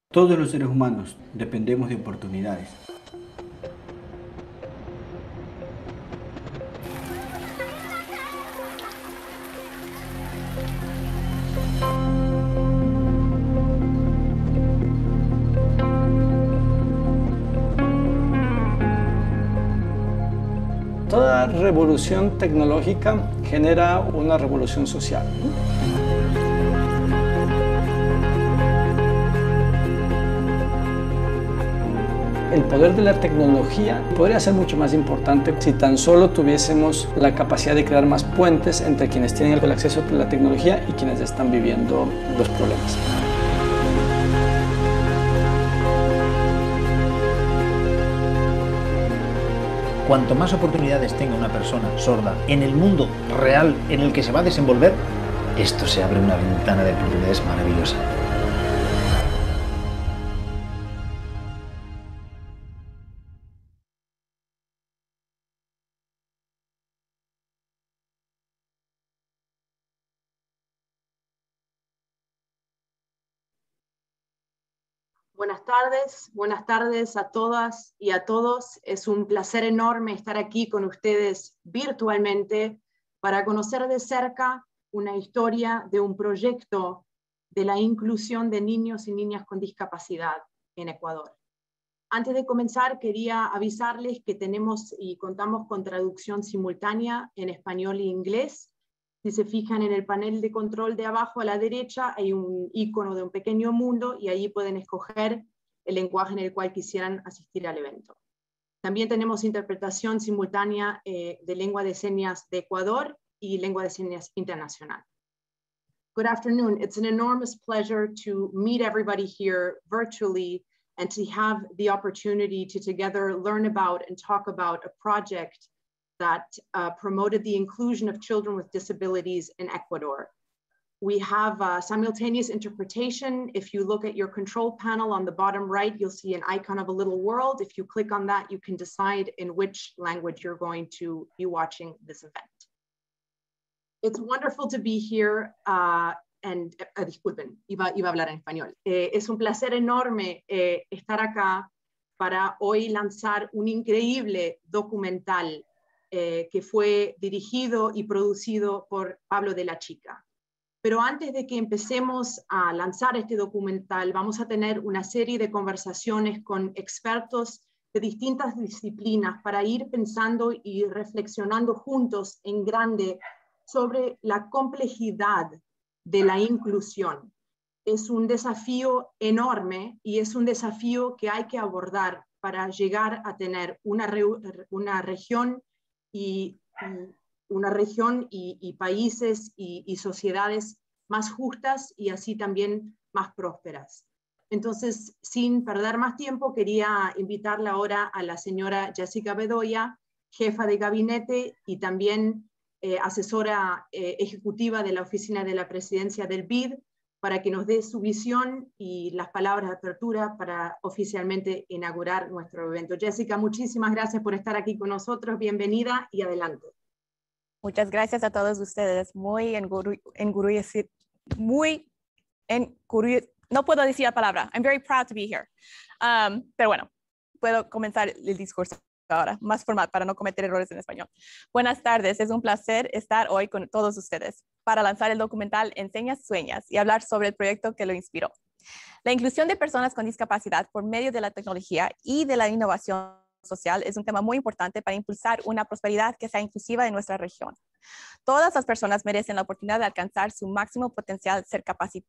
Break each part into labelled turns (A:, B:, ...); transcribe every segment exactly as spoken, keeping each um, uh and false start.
A: Todos los seres humanos dependemos de oportunidades.
B: Toda revolución tecnológica genera una revolución social. El poder de la tecnología podría ser mucho más importante si tan solo tuviésemos la capacidad de crear más puentes entre quienes tienen el acceso a la tecnología y quienes están viviendo los problemas.
C: Cuanto más oportunidades tenga una persona sorda en el mundo real en el que se va a desenvolver, esto se abre una ventana de oportunidades maravillosa.
D: Buenas tardes, buenas tardes a todas y a todos. Es un placer enorme estar aquí con ustedes virtualmente para conocer de cerca una historia de un proyecto de la inclusión de niños y niñas con discapacidad en Ecuador. Antes de comenzar, quería avisarles que tenemos y contamos con traducción simultánea en español e inglés. Si se fijan en el panel de control de abajo a la derecha, hay un icono de un pequeño mundo y ahí pueden escoger el lenguaje en el cual quisieran asistir al evento. También tenemos interpretación simultánea eh, de lengua de señas de Ecuador y lengua de señas internacional. Good afternoon. It's an enormous pleasure to meet everybody here virtually and to have the opportunity to together learn about and talk about a project that uh, promoted the inclusion of children with disabilities in Ecuador. We have uh, simultaneous interpretation. If you look at your control panel on the bottom right, you'll see an icon of a little world. If you click on that, you can decide in which language you're going to be watching this event. It's wonderful to be here. Uh, and, uh, disculpen, iba, iba a hablar en español. Eh, es un placer enorme eh, estar acá para hoy lanzar un increíble documental Eh, que fue dirigido y producido por Pablo de la Chica. Pero antes de que empecemos a lanzar este documental, vamos a tener una serie de conversaciones con expertos de distintas disciplinas para ir pensando y reflexionando juntos en grande sobre la complejidad de la inclusión. Es un desafío enorme y es un desafío que hay que abordar para llegar a tener una, re una región Y, y una región y, y países y, y sociedades más justas y así también más prósperas. Entonces, sin perder más tiempo, quería invitarle ahora a la señora Jessica Bedoya, jefa de gabinete y también eh, asesora eh, ejecutiva de la Oficina de la Presidencia del B I D, para que nos dé su visión y las palabras de apertura para oficialmente inaugurar nuestro evento. Jessica, muchísimas gracias por estar aquí con nosotros. Bienvenida y adelante.
E: Muchas gracias a todos ustedes. Muy engurecido, muy engurecido. No puedo decir la palabra. I'm very proud to be here. Um, pero bueno, puedo comenzar el discurso ahora, más formal para no cometer errores en español. Buenas tardes, es un placer estar hoy con todos ustedes para lanzar el documental Enseñas Sueñas y hablar sobre el proyecto que lo inspiró. La inclusión de personas con discapacidad por medio de la tecnología y de la innovación social es un tema muy importante para impulsar una prosperidad que sea inclusiva en nuestra región. Todas las personas merecen la oportunidad de alcanzar su máximo potencial, ser capacitadas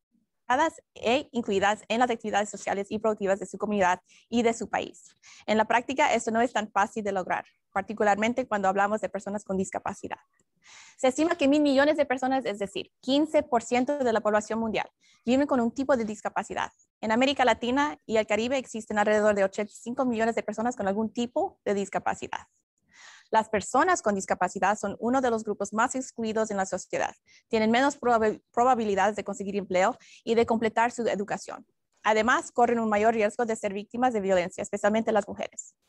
E: e incluidas en las actividades sociales y productivas de su comunidad y de su país. En la práctica, esto no es tan fácil de lograr, particularmente cuando hablamos de personas con discapacidad. Se estima que mil millones de personas, es decir, quince por ciento de la población mundial, viven con un tipo de discapacidad. En América Latina y el Caribe existen alrededor de ochenta y cinco millones de personas con algún tipo de discapacidad. Las personas con discapacidad son uno de los grupos más excluidos en la sociedad. Tienen menos probab- probabilidades de conseguir empleo y de completar su educación. Además, corren un mayor riesgo de ser víctimas de violencia, especialmente las mujeres.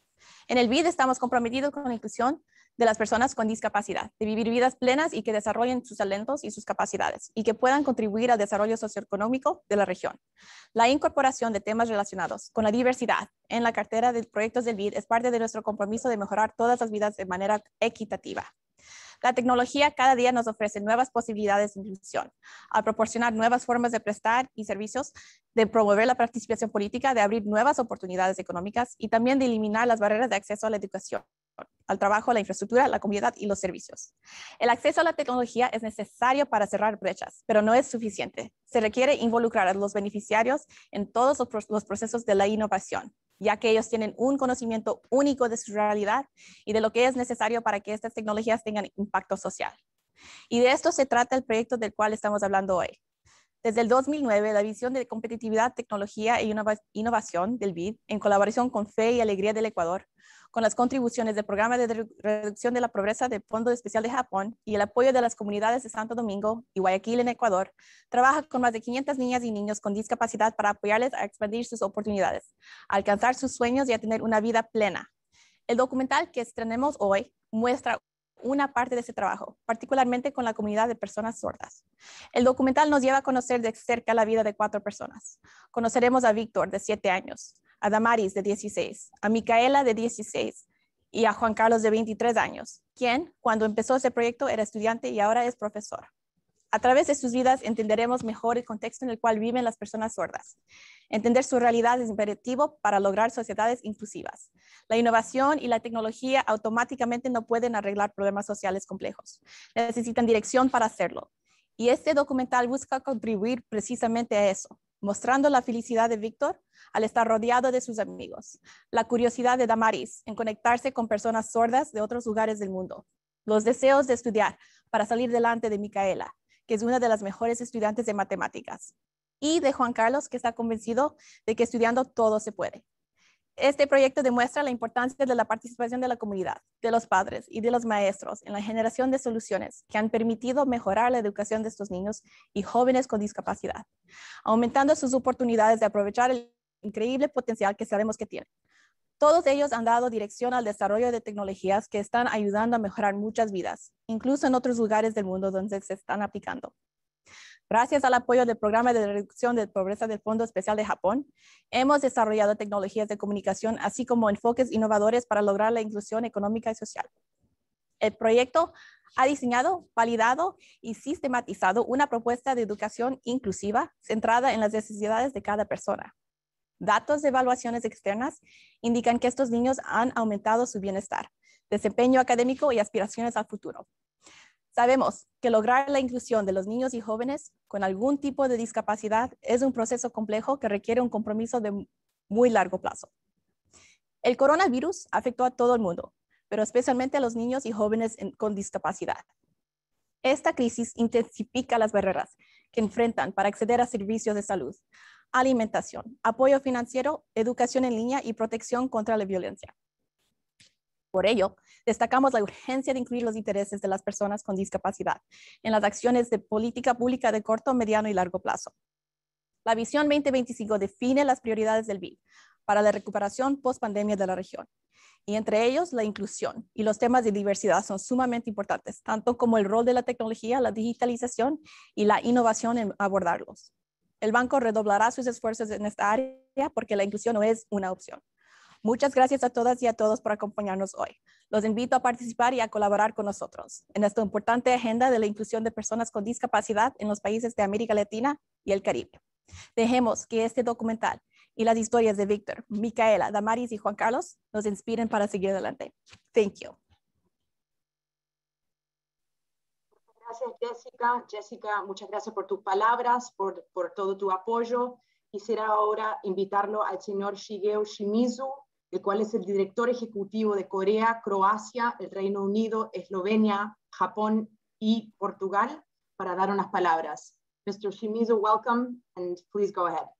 E: En el B I D estamos comprometidos con la inclusión de las personas con discapacidad, de vivir vidas plenas y que desarrollen sus talentos y sus capacidades y que puedan contribuir al desarrollo socioeconómico de la región. La incorporación de temas relacionados con la diversidad en la cartera de proyectos del B I D es parte de nuestro compromiso de mejorar todas las vidas de manera equitativa. La tecnología cada día nos ofrece nuevas posibilidades de inclusión, al proporcionar nuevas formas de prestar y servicios, de promover la participación política, de abrir nuevas oportunidades económicas y también de eliminar las barreras de acceso a la educación, al trabajo, la infraestructura, la comunidad y los servicios. El acceso a la tecnología es necesario para cerrar brechas, pero no es suficiente. Se requiere involucrar a los beneficiarios en todos los procesos de la innovación, ya que ellos tienen un conocimiento único de su realidad y de lo que es necesario para que estas tecnologías tengan impacto social. Y de esto se trata el proyecto del cual estamos hablando hoy. Desde el dos mil nueve, la visión de competitividad, tecnología e innovación del B I D, en colaboración con Fe y Alegría del Ecuador, con las contribuciones del Programa de Reducción de la Pobreza del Fondo Especial de Japón y el apoyo de las comunidades de Santo Domingo y Guayaquil en Ecuador, trabaja con más de quinientas niñas y niños con discapacidad para apoyarles a expandir sus oportunidades, a alcanzar sus sueños y a tener una vida plena. El documental que estrenemos hoy muestra una parte de ese trabajo, particularmente con la comunidad de personas sordas. El documental nos lleva a conocer de cerca la vida de cuatro personas. Conoceremos a Víctor, de siete años, a Damaris, de dieciséis, a Micaela, de dieciséis, y a Juan Carlos, de veintitrés años, quien, cuando empezó ese proyecto, era estudiante y ahora es profesor. A través de sus vidas entenderemos mejor el contexto en el cual viven las personas sordas. Entender su realidad es imperativo para lograr sociedades inclusivas. La innovación y la tecnología automáticamente no pueden arreglar problemas sociales complejos. Necesitan dirección para hacerlo. Y este documental busca contribuir precisamente a eso, mostrando la felicidad de Víctor al estar rodeado de sus amigos, la curiosidad de Damaris en conectarse con personas sordas de otros lugares del mundo, los deseos de estudiar para salir delante de Micaela, que es una de las mejores estudiantes de matemáticas, y de Juan Carlos, que está convencido de que estudiando todo se puede. Este proyecto demuestra la importancia de la participación de la comunidad, de los padres y de los maestros en la generación de soluciones que han permitido mejorar la educación de estos niños y jóvenes con discapacidad, aumentando sus oportunidades de aprovechar el increíble potencial que sabemos que tienen. Todos ellos han dado dirección al desarrollo de tecnologías que están ayudando a mejorar muchas vidas, incluso en otros lugares del mundo donde se están aplicando. Gracias al apoyo del Programa de Reducción de Pobreza del Fondo Especial de Japón, hemos desarrollado tecnologías de comunicación, así como enfoques innovadores para lograr la inclusión económica y social. El proyecto ha diseñado, validado y sistematizado una propuesta de educación inclusiva centrada en las necesidades de cada persona. Datos de evaluaciones externas indican que estos niños han aumentado su bienestar, desempeño académico y aspiraciones al futuro. Sabemos que lograr la inclusión de los niños y jóvenes con algún tipo de discapacidad es un proceso complejo que requiere un compromiso de muy largo plazo. El coronavirus afectó a todo el mundo, pero especialmente a los niños y jóvenes en, con discapacidad. Esta crisis intensifica las barreras que enfrentan para acceder a servicios de salud, alimentación, apoyo financiero, educación en línea y protección contra la violencia. Por ello, destacamos la urgencia de incluir los intereses de las personas con discapacidad en las acciones de política pública de corto, mediano y largo plazo. La Visión veinte veinticinco define las prioridades del B I D para la recuperación post-pandemia de la región, y entre ellos la inclusión y los temas de diversidad son sumamente importantes, tanto como el rol de la tecnología, la digitalización y la innovación en abordarlos. El banco redoblará sus esfuerzos en esta área porque la inclusión no es una opción. Muchas gracias a todas y a todos por acompañarnos hoy. Los invito a participar y a colaborar con nosotros en esta importante agenda de la inclusión de personas con discapacidad en los países de América Latina y el Caribe. Dejemos que este documental y las historias de Víctor, Micaela, Damaris y Juan Carlos nos inspiren para seguir adelante. Thank you.
D: Gracias, Jessica. Jessica, muchas gracias por tus palabras, por, por todo tu apoyo. Quisiera ahora invitarlo al señor Shigeo Shimizu, el cual es el director ejecutivo de Corea, Croacia, el Reino Unido, Eslovenia, Japón y Portugal, para dar unas palabras. mister Shimizu, welcome, and please go ahead.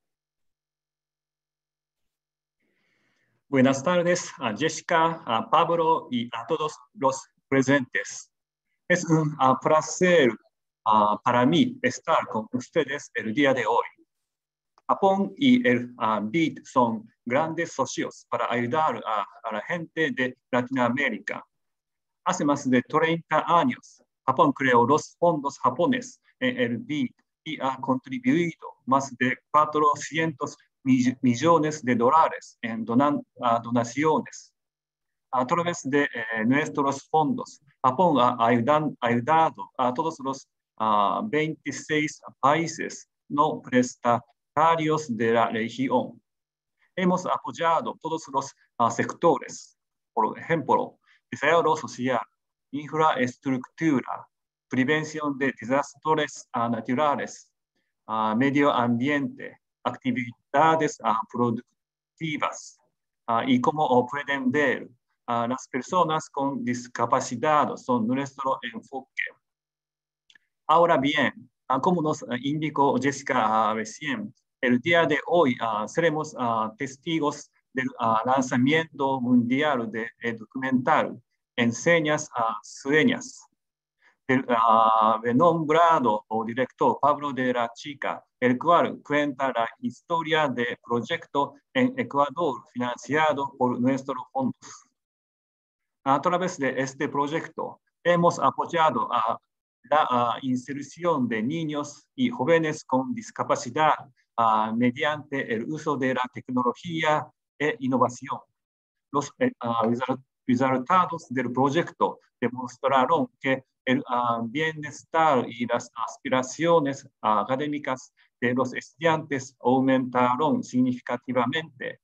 F: Buenas tardes a Jessica, a Pablo y a todos los presentes. Es un uh, placer uh, para mí estar con ustedes el día de hoy. Japón y el uh, B I D son grandes socios para ayudar a, a la gente de Latinoamérica. Hace más de treinta años, Japón creó los fondos japoneses en el B I D y ha contribuido más de cuatrocientos millones de dólares en donan, uh, donaciones. A través de eh, nuestros fondos, Japón ha ayudan, ayudado a todos los uh, veintiséis países no prestatarios de la región. Hemos apoyado todos los uh, sectores, por ejemplo, desarrollo social, infraestructura, prevención de desastres uh, naturales, uh, medio ambiente, actividades uh, productivas. Uh, y como pueden ver, uh, las personas con discapacidad son nuestro enfoque. Ahora bien, uh, como nos uh, indicó Jessica uh, recién, el día de hoy uh, seremos uh, testigos del uh, lanzamiento mundial del de documental Enseñas a Sueñas, del uh, renombrado director Pablo de la Chica, el cual cuenta la historia del proyecto en Ecuador financiado por nuestros fondos. A través de este proyecto hemos apoyado a la uh, inserción de niños y jóvenes con discapacidad uh, mediante el uso de la tecnología e innovación. Los uh, resultados del proyecto demostraron que el uh, bienestar y las aspiraciones uh, académicas de los estudiantes aumentaron significativamente.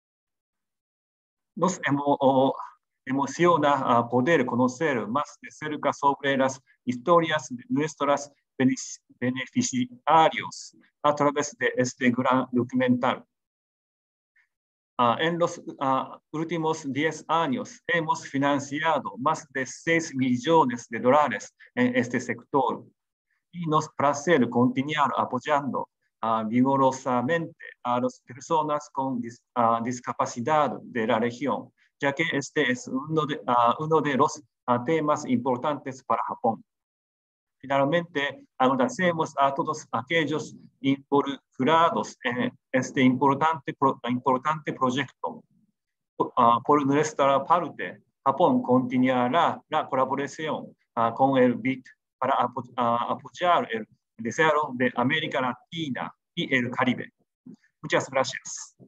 F: Nos emo oh, emociona uh, poder conocer más de cerca sobre las historias de nuestros beneficiarios a través de este gran documental. Uh, en los uh, últimos diez años hemos financiado más de seis millones de dólares en este sector y nos place continuar apoyando uh, vigorosamente a las personas con dis uh, discapacidad de la región, ya que este es uno de, uh, uno de los uh, temas importantes para Japón. Finalmente, agradecemos a todos aquellos involucrados en este importante, pro, importante proyecto. Uh, por nuestra parte, Japón continuará la colaboración uh, con el B I D para apo uh, apoyar el desarrollo de América Latina y el Caribe. Muchas gracias.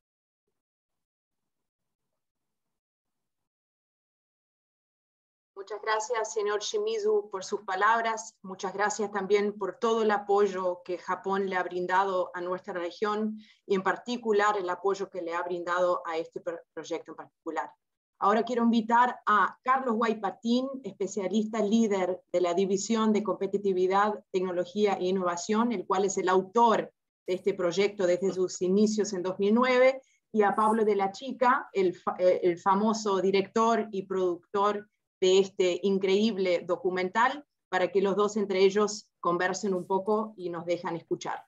D: Muchas gracias, señor Shimizu, por sus palabras. Muchas gracias también por todo el apoyo que Japón le ha brindado a nuestra región y en particular el apoyo que le ha brindado a este proyecto en particular. Ahora quiero invitar a Carlos Guaypatín, especialista líder de la División de Competitividad, Tecnología e Innovación, el cual es el autor de este proyecto desde sus inicios en dos mil nueve, y a Pablo de la Chica, el, fa el famoso director y productor de este increíble documental, para que los dos entre ellos conversen un poco y nos dejan escuchar.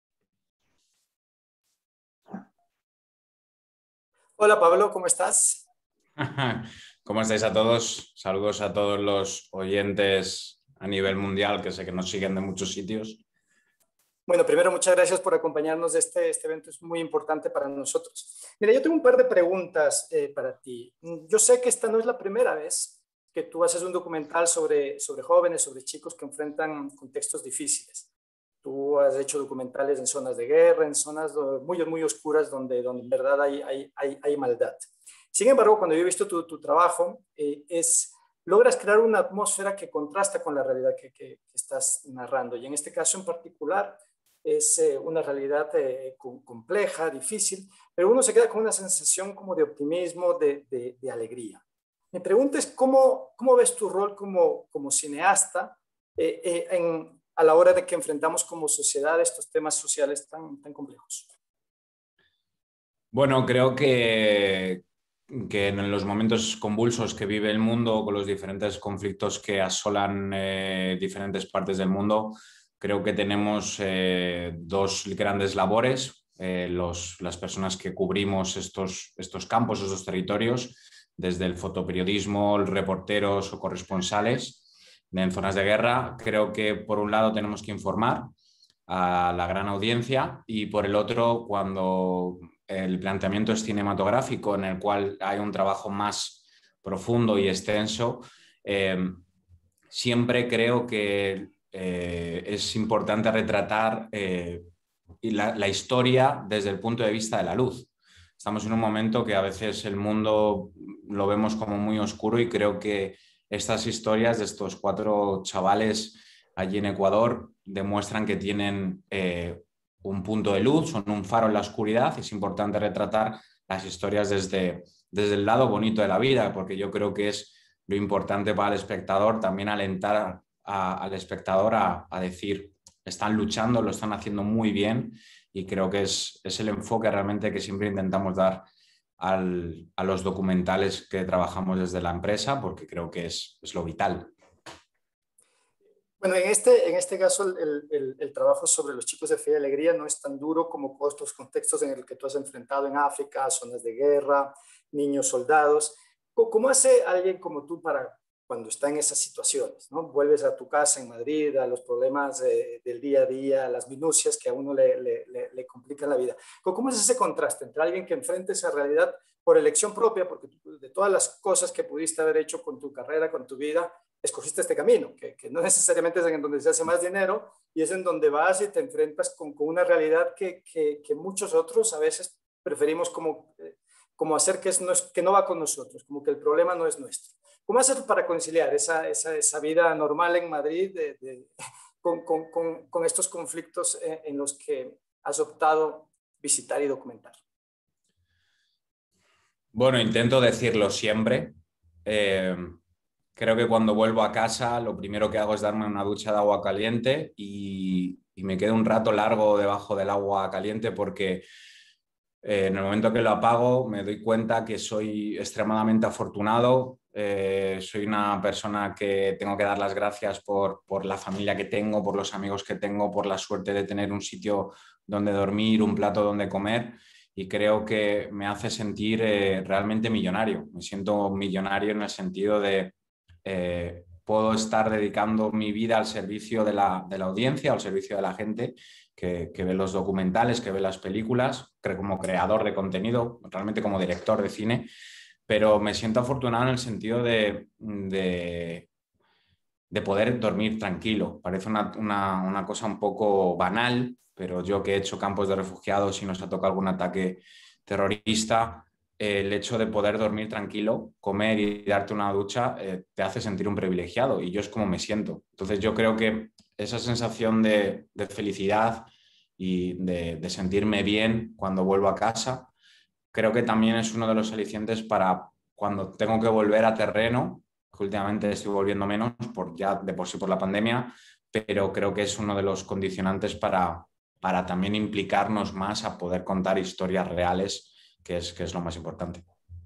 G: Hola Pablo, ¿cómo estás?
H: ¿Cómo estáis a todos? Saludos a todos los oyentes a nivel mundial, que sé que nos siguen de muchos sitios.
G: Bueno, primero muchas gracias por acompañarnos de este, este evento, es muy importante para nosotros. Mira, yo tengo un par de preguntas eh, para ti. Yo sé que esta no es la primera vez que tú haces un documental sobre, sobre jóvenes, sobre chicos que enfrentan contextos difíciles. Tú has hecho documentales en zonas de guerra, en zonas muy, muy oscuras donde, donde en verdad hay, hay, hay, hay maldad. Sin embargo, cuando yo he visto tu, tu trabajo, eh, es, logras crear una atmósfera que contrasta con la realidad que, que, que estás narrando. Y en este caso en particular es eh, una realidad eh, compleja, difícil, pero uno se queda con una sensación como de optimismo, de, de, de alegría. Mi pregunta es, ¿cómo, cómo ves tu rol como, como cineasta eh, eh, en, a la hora de que enfrentamos como sociedad estos temas sociales tan, tan complejos?
H: Bueno, creo que, que en los momentos convulsos que vive el mundo, con los diferentes conflictos que asolan eh, diferentes partes del mundo, creo que tenemos eh, dos grandes labores, eh, los, las personas que cubrimos estos, estos campos, estos territorios, desde el fotoperiodismo, reporteros o corresponsales en zonas de guerra. Creo que por un lado tenemos que informar, a la gran audiencia, y por el otro, cuando el planteamiento es cinematográfico, en el cual hay un trabajo más profundo y extenso, eh, siempre creo que eh, es importante retratar eh, la, la historia desde el punto de vista de la luz. Estamos en un momento que a veces el mundo lo vemos como muy oscuro, y creo que estas historias de estos cuatro chavales allí en Ecuador demuestran que tienen eh, un punto de luz, son un faro en la oscuridad, y es importante retratar las historias desde, desde el lado bonito de la vida, porque yo creo que es lo importante para el espectador, también alentar a, al espectador a, a decir, están luchando, lo están haciendo muy bien, y creo que es, es el enfoque realmente que siempre intentamos dar al, a los documentales que trabajamos desde la empresa, porque creo que es, es lo vital.
G: Bueno, en este, en este caso el, el, el trabajo sobre los chicos de Fe y Alegría no es tan duro como otros contextos en el que tú has enfrentado en África, zonas de guerra, niños soldados. ¿Cómo hace alguien como tú para cuando está en esas situaciones, ¿no? Vuelves a tu casa en Madrid, a los problemas eh, del día a día, a las minucias que a uno le, le, le, le complican la vida. ¿Cómo es ese contraste entre alguien que enfrenta esa realidad por elección propia, porque tú, de todas las cosas que pudiste haber hecho con tu carrera, con tu vida, escogiste este camino, que, que no necesariamente es en donde se hace más dinero, y es en donde vas y te enfrentas con, con una realidad que, que, que muchos otros a veces preferimos como, eh, como hacer que, es, no es, que no va con nosotros, como que el problema no es nuestro. ¿Cómo haces para conciliar esa, esa, esa vida normal en Madrid de, de, con, con, con, con estos conflictos en, en los que has optado visitar y documentar?
H: Bueno, intento decirlo siempre. Eh, creo que cuando vuelvo a casa lo primero que hago es darme una ducha de agua caliente, y, y me quedo un rato largo debajo del agua caliente, porque eh, en el momento que lo apago me doy cuenta que soy extremadamente afortunado. Eh, soy una persona que tengo que dar las gracias por, por la familia que tengo, por los amigos que tengo, por la suerte de tener un sitio donde dormir, un plato donde comer. Y creo que me hace sentir eh, realmente millonario. Me siento millonario en el sentido de eh, puedo estar dedicando mi vida al servicio de la, de la audiencia, al servicio de la gente que, que ve los documentales, que ve las películas, como creador de contenido, realmente como director de cine. Pero me siento afortunado en el sentido de, de, de poder dormir tranquilo. Parece una, una, una cosa un poco banal, pero yo que he hecho campos de refugiados y nos ha tocado algún ataque terrorista, eh, el hecho de poder dormir tranquilo, comer y darte una ducha, eh, te hace sentir un privilegiado, y yo es como me siento. Entonces yo creo que esa sensación de, de felicidad y de, de sentirme bien cuando vuelvo a casa, creo que también es uno de los alicientes para cuando tengo que volver a terreno, que últimamente estoy volviendo menos, por ya de por sí por la pandemia, pero creo que es uno de los condicionantes para, para también implicarnos más a poder contar historias reales, que es, que es lo más importante.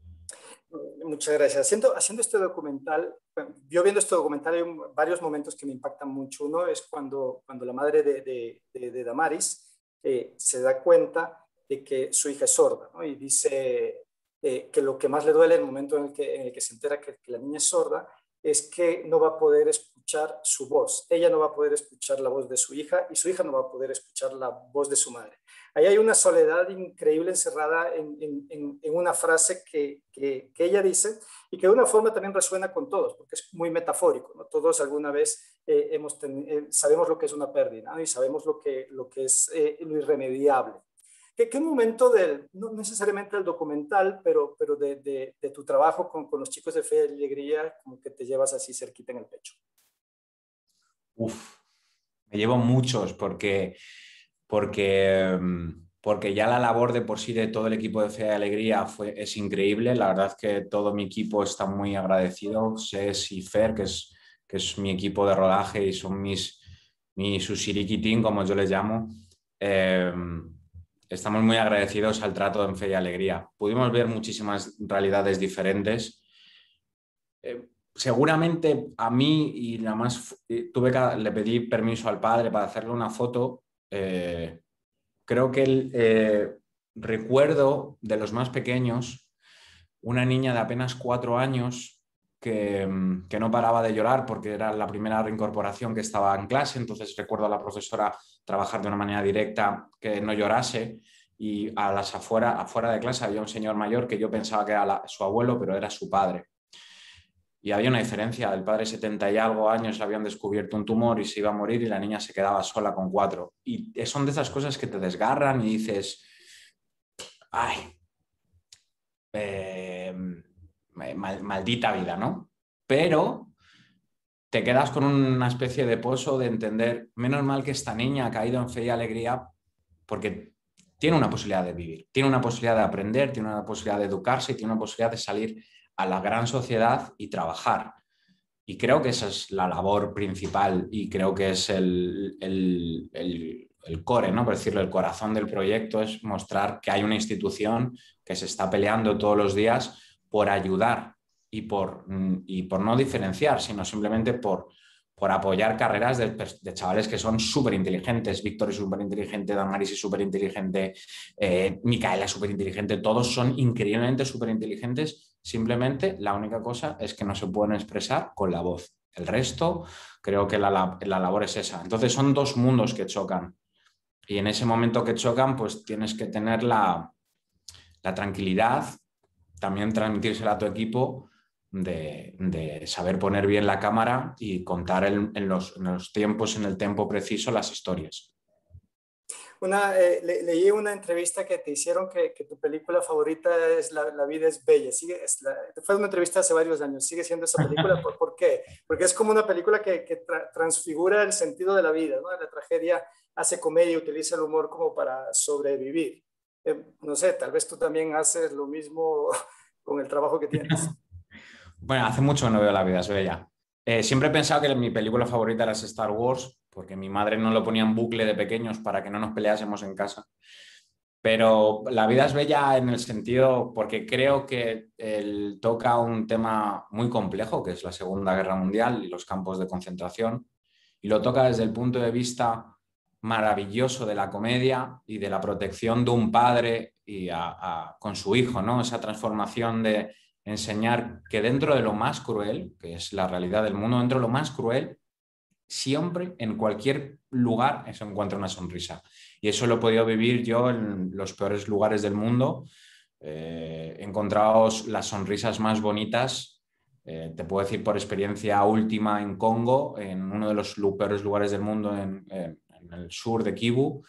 G: Muchas gracias. Haciendo, haciendo este documental, yo viendo este documental hay un, varios momentos que me impactan mucho. Uno es cuando, cuando la madre de, de, de, de Damaris eh, se da cuenta de que su hija es sorda, ¿no? Y dice eh, que lo que más le duele en el momento en el que, en el que se entera que, que la niña es sorda es que no va a poder escuchar su voz. Ella no va a poder escuchar la voz de su hija, y su hija no va a poder escuchar la voz de su madre. Ahí hay una soledad increíble encerrada en, en, en una frase que, que, que ella dice, y que de una forma también resuena con todos, porque es muy metafórico, ¿no? Todos alguna vez eh, hemos ten, eh, sabemos lo que es una pérdida, ¿no? Y sabemos lo que, lo que es eh, lo irremediable. ¿Qué, qué momento del, no necesariamente del documental, pero, pero de, de, de tu trabajo con, con los chicos de Fe y Alegría, como que te llevas así cerquita en el pecho?
H: Uf, me llevo muchos, porque, porque, porque ya la labor de por sí de todo el equipo de Fe y Alegría fue, es increíble. La verdad es que todo mi equipo está muy agradecido. Ses y Fer, que es, que es mi equipo de rodaje y son mis, mi Susiriki Team, como yo les llamo. Eh, Estamos muy agradecidos al trato en Fe y Alegría. Pudimos ver muchísimas realidades diferentes. Eh, seguramente a mí, y nada más tuve que, le pedí permiso al padre para hacerle una foto. Eh, creo que el eh, recuerdo de los más pequeños, una niña de apenas cuatro años que, que no paraba de llorar porque era la primera reincorporación que estaba en clase, entonces recuerdo a la profesora trabajar de una manera directa que no llorase, y a las afuera, afuera de clase había un señor mayor que yo pensaba que era la, su abuelo, pero era su padre. Y había una diferencia, el padre setenta y algo años le habían descubierto un tumor y se iba a morir y la niña se quedaba sola con cuatro. Y son de esas cosas que te desgarran y dices, ay, eh, mal, maldita vida, ¿no? Pero te quedas con una especie de pozo de entender, menos mal que esta niña ha caído en fe y alegría porque tiene una posibilidad de vivir, tiene una posibilidad de aprender, tiene una posibilidad de educarse y tiene una posibilidad de salir a la gran sociedad y trabajar. Y creo que esa es la labor principal y creo que es el, el, el, el core, ¿no? Por decirlo, el corazón del proyecto es mostrar que hay una institución que se está peleando todos los días por ayudar y por, y por no diferenciar, sino simplemente por, por apoyar carreras de, de chavales que son súper inteligentes. Víctor es súper inteligente, Damaris es súper inteligente, eh, Micaela es súper inteligente, todos son increíblemente súper inteligentes. Simplemente la única cosa es que no se pueden expresar con la voz. El resto, creo que la, la, la labor es esa. Entonces son dos mundos que chocan. Y en ese momento que chocan, pues tienes que tener la, la tranquilidad, también transmitírsela a tu equipo, de, de saber poner bien la cámara y contar en, en, los, en los tiempos, en el tiempo preciso, las historias.
G: Una, eh, le, leí una entrevista que te hicieron que, que tu película favorita es La, la vida es bella. Sigue, es la, fue una entrevista hace varios años. ¿Sigue siendo esa película? ¿Por, ¿por qué? Porque es como una película que, que tra transfigura el sentido de la vida, ¿no? La tragedia hace comedia, utiliza el humor como para sobrevivir. Eh, no sé, tal vez tú también haces lo mismo con el trabajo que tienes.
H: Bueno, hace mucho que no veo La vida es bella. Eh, siempre he pensado que mi película favorita era Star Wars, porque mi madre no lo ponía en bucle de pequeños para que no nos peleásemos en casa. Pero La vida es bella en el sentido, porque creo que él toca un tema muy complejo, que es la Segunda Guerra Mundial y los campos de concentración, y lo toca desde el punto de vista maravilloso de la comedia y de la protección de un padre y a, a, con su hijo, ¿no? Esa transformación de enseñar que dentro de lo más cruel, que es la realidad del mundo, dentro de lo más cruel, siempre, en cualquier lugar, se encuentra una sonrisa. Y eso lo he podido vivir yo en los peores lugares del mundo. Eh, he encontrado las sonrisas más bonitas, eh, te puedo decir por experiencia última en Congo, en uno de los peores lugares del mundo, en, en, en el sur de Kivu.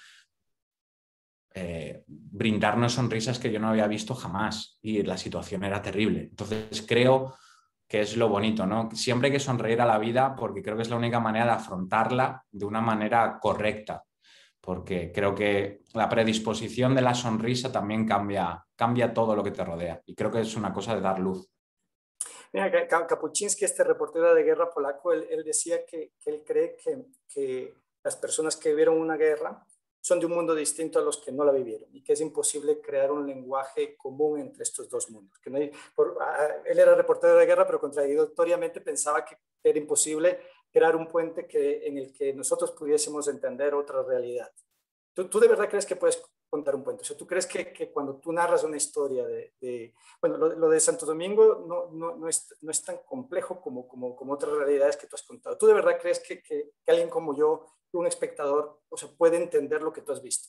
H: Eh, brindarnos sonrisas que yo no había visto jamás y la situación era terrible. Entonces creo que es lo bonito, ¿no? Siempre hay que sonreír a la vida porque creo que es la única manera de afrontarla de una manera correcta, porque creo que la predisposición de la sonrisa también cambia, cambia todo lo que te rodea y creo que es una cosa de dar luz.
G: Mira, Kapuczynski, este reportero de guerra polaco, él, él decía que, que él cree que, que las personas que vivieron una guerra son de un mundo distinto a los que no la vivieron y que es imposible crear un lenguaje común entre estos dos mundos. Que no hay, por, a, él era reportero de guerra, pero contradictoriamente pensaba que era imposible crear un puente que, en el que nosotros pudiésemos entender otra realidad. ¿Tú, tú de verdad crees que puedes contar un puente? O sea, ¿tú crees que, que cuando tú narras una historia de... de bueno, lo, lo de Santo Domingo no, no, no, es, no es tan complejo como, como, como otras realidades que tú has contado. ¿Tú de verdad crees que, que, que alguien como yo, un espectador, o sea, puede entender lo que tú has visto?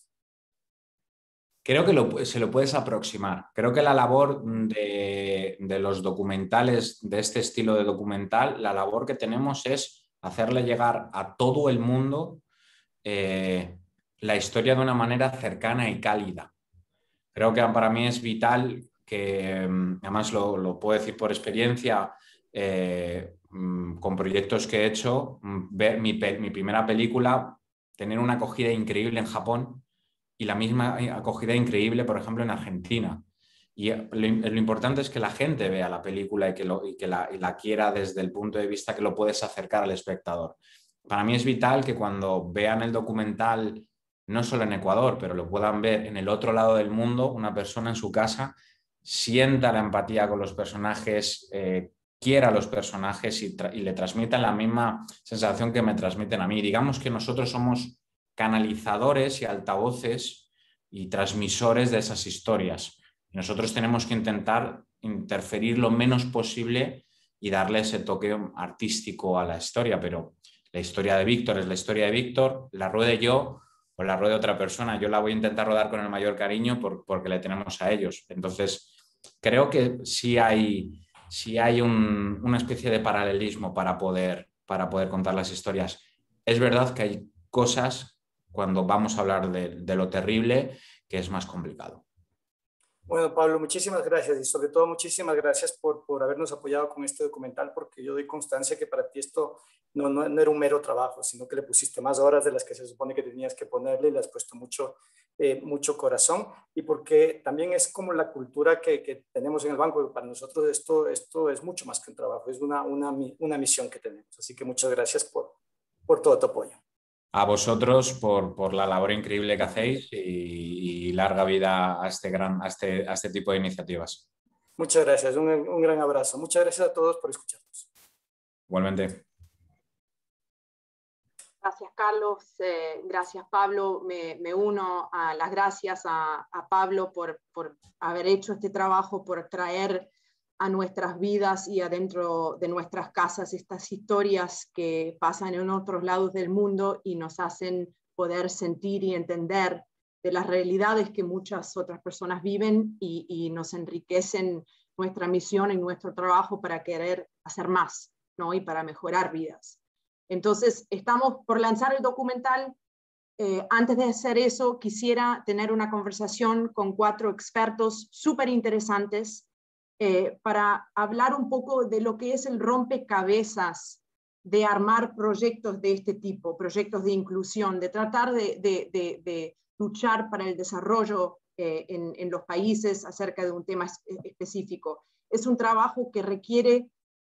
H: Creo que lo, se lo puedes aproximar. Creo que la labor de, de los documentales, de este estilo de documental, la labor que tenemos es hacerle llegar a todo el mundo eh, la historia de una manera cercana y cálida. Creo que para mí es vital que, además lo, lo puedo decir por experiencia, eh, con proyectos que he hecho, ver mi, mi primera película, tener una acogida increíble en Japón y la misma acogida increíble, por ejemplo, en Argentina. Y lo, lo importante es que la gente vea la película y que, lo, y que la, y la quiera desde el punto de vista que lo puedes acercar al espectador. Para mí es vital que cuando vean el documental, no solo en Ecuador, pero lo puedan ver en el otro lado del mundo, una persona en su casa sienta la empatía con los personajes, eh, quiera a los personajes y, y le transmitan la misma sensación que me transmiten a mí. Digamos que nosotros somos canalizadores y altavoces y transmisores de esas historias. Nosotros tenemos que intentar interferir lo menos posible y darle ese toque artístico a la historia, pero la historia de Víctor es la historia de Víctor, la ruede yo o la ruede otra persona, yo la voy a intentar rodar con el mayor cariño por, porque le tenemos a ellos. Entonces, creo que sí hay, sí hay un, una especie de paralelismo para poder, para poder contar las historias. Es verdad que hay cosas, cuando vamos a hablar de, de lo terrible, que es más complicado.
G: Bueno, Pablo, muchísimas gracias y sobre todo muchísimas gracias por, por habernos apoyado con este documental, porque yo doy constancia que para ti esto no, no, no era un mero trabajo, sino que le pusiste más horas de las que se supone que tenías que ponerle y le has puesto mucho, eh, mucho corazón, y porque también es como la cultura que, que tenemos en el banco, y para nosotros esto, esto es mucho más que un trabajo, es una, una, una misión que tenemos. Así que muchas gracias por, por todo tu apoyo.
H: A vosotros por, por la labor increíble que hacéis y, y larga vida a este, gran, a, este, a este tipo de iniciativas.
G: Muchas gracias, un, un gran abrazo. Muchas gracias a todos por escucharnos.
H: Igualmente.
D: Gracias, Carlos. Eh, gracias, Pablo. Me, me uno a las gracias a, a Pablo por, por haber hecho este trabajo, por traer a nuestras vidas y adentro de nuestras casas estas historias que pasan en otros lados del mundo y nos hacen poder sentir y entender de las realidades que muchas otras personas viven y, y nos enriquecen nuestra misión y nuestro trabajo para querer hacer más, ¿no? Y para mejorar vidas. Entonces, estamos por lanzar el documental. Eh, antes de hacer eso, quisiera tener una conversación con cuatro expertos súper interesantes Eh, para hablar un poco de lo que es el rompecabezas de armar proyectos de este tipo, proyectos de inclusión, de tratar de, de, de, de luchar para el desarrollo eh, en, en los países acerca de un tema específico. Es un trabajo que requiere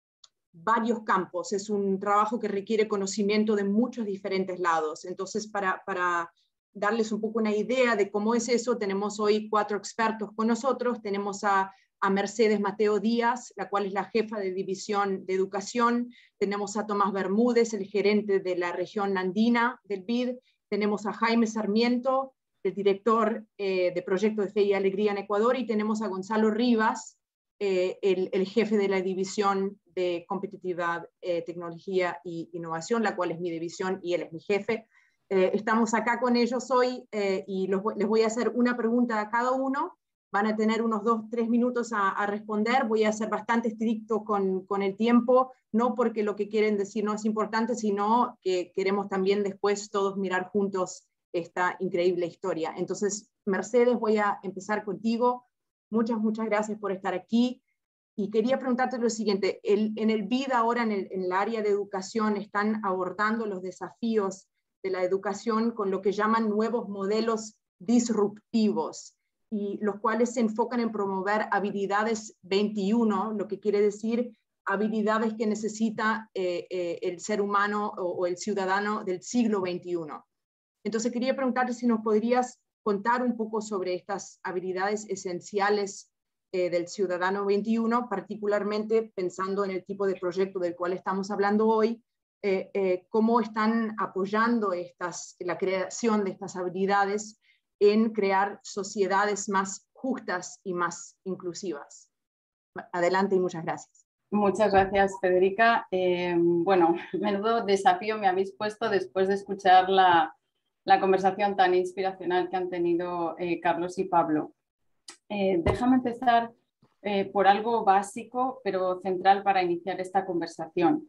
D: varios campos, es un trabajo que requiere conocimiento de muchos diferentes lados. Entonces, para, para darles un poco una idea de cómo es eso, tenemos hoy cuatro expertos con nosotros. Tenemos a a Mercedes Mateo Díaz, la cual es la jefa de División de Educación. Tenemos a Tomás Bermúdez, el gerente de la región andina del B I D. Tenemos a Jaime Sarmiento, el director eh, de Proyecto de Fe y Alegría en Ecuador. Y tenemos a Gonzalo Rivas, eh, el, el jefe de la División de Competitividad, eh, Tecnología e Innovación, la cual es mi división y él es mi jefe. Eh, estamos acá con ellos hoy eh, y los, les voy a hacer una pregunta a cada uno. Van a tener unos dos, tres minutos a, a responder. Voy a ser bastante estricto con, con el tiempo, no porque lo que quieren decir no es importante, sino que queremos también después todos mirar juntos esta increíble historia. Entonces, Mercedes, voy a empezar contigo. Muchas, muchas gracias por estar aquí. Y quería preguntarte lo siguiente, el, en el B I D ahora, en el, en el área de educación, están abordando los desafíos de la educación con lo que llaman nuevos modelos disruptivos, y los cuales se enfocan en promover habilidades veintiuno, lo que quiere decir habilidades que necesita eh, eh, el ser humano o, o el ciudadano del siglo veintiuno. Entonces quería preguntarte si nos podrías contar un poco sobre estas habilidades esenciales eh, del ciudadano veintiuno, particularmente pensando en el tipo de proyecto del cual estamos hablando hoy, eh, eh, cómo están apoyando estas, la creación de estas habilidades en crear sociedades más justas y más inclusivas. Adelante y muchas gracias.
I: Muchas gracias, Federica. Eh, bueno, menudo desafío me habéis puesto después de escuchar la, la conversación tan inspiracional que han tenido eh, Carlos y Pablo. Eh, déjame empezar eh, por algo básico, pero central para iniciar esta conversación.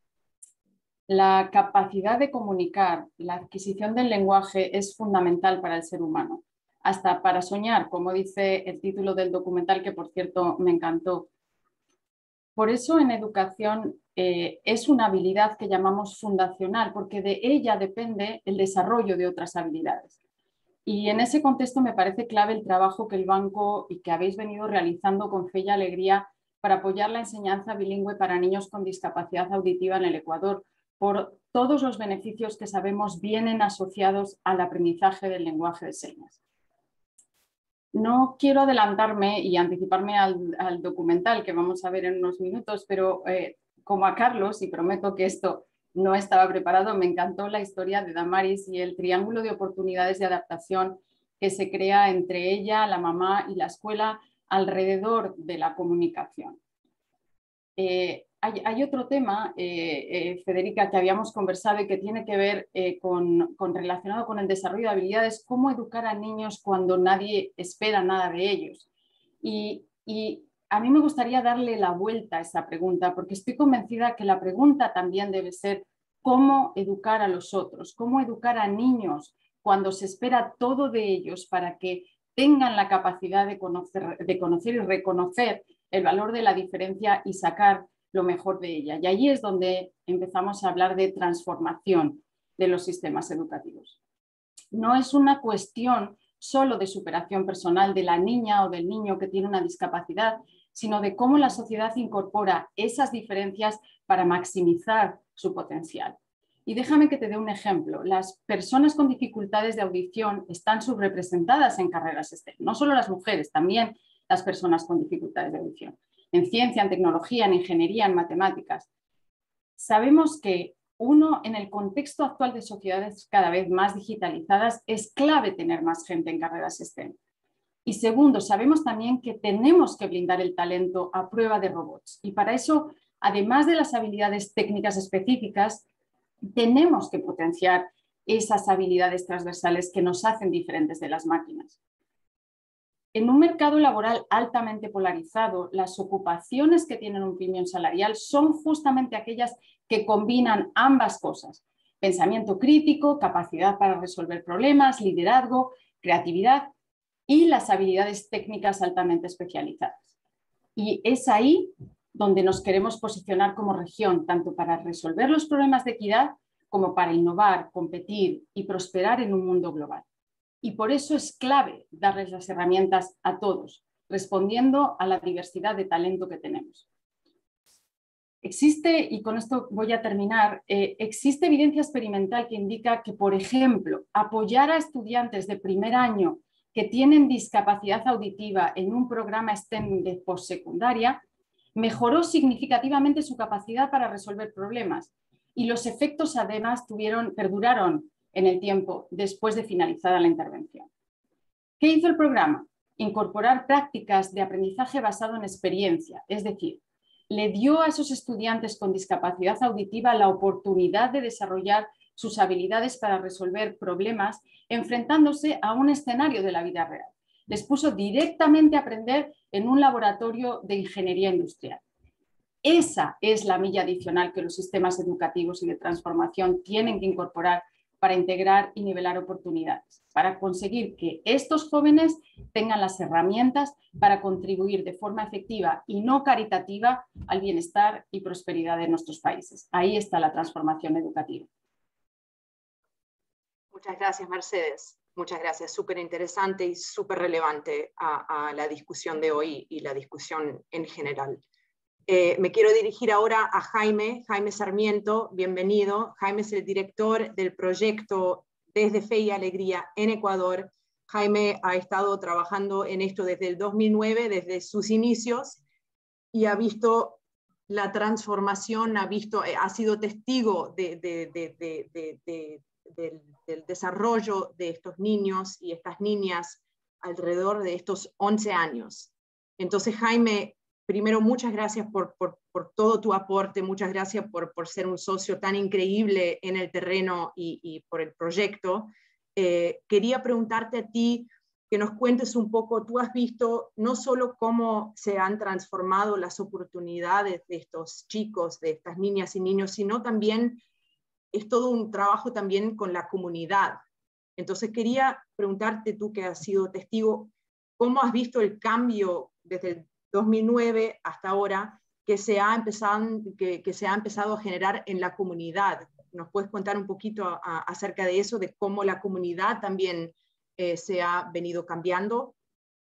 I: La capacidad de comunicar, la adquisición del lenguaje es fundamental para el ser humano, hasta para soñar, como dice el título del documental, que por cierto me encantó. Por eso en educación eh, es una habilidad que llamamos fundacional, porque de ella depende el desarrollo de otras habilidades. Y en ese contexto me parece clave el trabajo que el banco y que habéis venido realizando con Fe y Alegría para apoyar la enseñanza bilingüe para niños con discapacidad auditiva en el Ecuador, por todos los beneficios que sabemos vienen asociados al aprendizaje del lenguaje de señas. No quiero adelantarme y anticiparme al, al documental que vamos a ver en unos minutos, pero eh, como a Carlos, y prometo que esto no estaba preparado, me encantó la historia de Damaris y el triángulo de oportunidades de adaptación que se crea entre ella, la mamá y la escuela alrededor de la comunicación. Eh, hay, hay otro tema, eh, eh, Federica, que habíamos conversado y que tiene que ver eh, con, con relacionado con el desarrollo de habilidades, cómo educar a niños cuando nadie espera nada de ellos. Y, y a mí me gustaría darle la vuelta a esa pregunta, porque estoy convencida que la pregunta también debe ser cómo educar a los otros, cómo educar a niños cuando se espera todo de ellos para que tengan la capacidad de conocer, de conocer y reconocer el valor de la diferencia y sacar lo mejor de ella. Y ahí es donde empezamos a hablar de transformación de los sistemas educativos. No es una cuestión solo de superación personal de la niña o del niño que tiene una discapacidad, sino de cómo la sociedad incorpora esas diferencias para maximizar su potencial. Y déjame que te dé un ejemplo. Las personas con dificultades de audición están subrepresentadas en carreras STEM, no solo las mujeres, también las personas con dificultades de audición. En ciencia, en tecnología, en ingeniería, en matemáticas. Sabemos que, uno, en el contexto actual de sociedades cada vez más digitalizadas, es clave tener más gente en carreras STEM. Y segundo, sabemos también que tenemos que blindar el talento a prueba de robots. Y para eso, además de las habilidades técnicas específicas, tenemos que potenciar esas habilidades transversales que nos hacen diferentes de las máquinas. En un mercado laboral altamente polarizado, las ocupaciones que tienen un premium salarial son justamente aquellas que combinan ambas cosas: pensamiento crítico, capacidad para resolver problemas, liderazgo, creatividad y las habilidades técnicas altamente especializadas. Y es ahí donde nos queremos posicionar como región, tanto para resolver los problemas de equidad como para innovar, competir y prosperar en un mundo global. Y por eso es clave darles las herramientas a todos, respondiendo a la diversidad de talento que tenemos. Existe, y con esto voy a terminar, eh, existe evidencia experimental que indica que, por ejemplo, apoyar a estudiantes de primer año que tienen discapacidad auditiva en un programa STEM de postsecundaria mejoró significativamente su capacidad para resolver problemas, y los efectos además tuvieron, perduraron en el tiempo después de finalizada la intervención. ¿Qué hizo el programa? Incorporar prácticas de aprendizaje basado en experiencia, es decir, le dio a esos estudiantes con discapacidad auditiva la oportunidad de desarrollar sus habilidades para resolver problemas enfrentándose a un escenario de la vida real. Les puso directamente a aprender en un laboratorio de ingeniería industrial. Esa es la milla adicional que los sistemas educativos y de transformación tienen que incorporar para integrar y nivelar oportunidades, para conseguir que estos jóvenes tengan las herramientas para contribuir de forma efectiva y no caritativa al bienestar y prosperidad de nuestros países. Ahí está la transformación educativa.
D: Muchas gracias, Mercedes. Muchas gracias. Súper interesante y súper relevante a, a la discusión de hoy y la discusión en general. Eh, me quiero dirigir ahora a Jaime, Jaime Sarmiento, bienvenido. Jaime es el director del proyecto Desde Fe y Alegría en Ecuador. Jaime ha estado trabajando en esto desde el dos mil nueve, desde sus inicios, y ha visto la transformación, ha, visto, ha sido testigo de, de, de, de, de, de, del, del desarrollo de estos niños y estas niñas alrededor de estos once años. Entonces, Jaime, primero, muchas gracias por, por, por todo tu aporte, muchas gracias por, por ser un socio tan increíble en el terreno y, y por el proyecto. Eh, quería preguntarte a ti, que nos cuentes un poco, tú has visto no solo cómo se han transformado las oportunidades de estos chicos, de estas niñas y niños, sino también es todo un trabajo también con la comunidad. Entonces quería preguntarte, tú que has sido testigo, ¿cómo has visto el cambio desde el dos mil nueve hasta ahora que se ha empezado, que, que se ha empezado a generar en la comunidad? ¿Nos puedes contar un poquito a, a, acerca de eso, de cómo la comunidad también eh, se ha venido cambiando?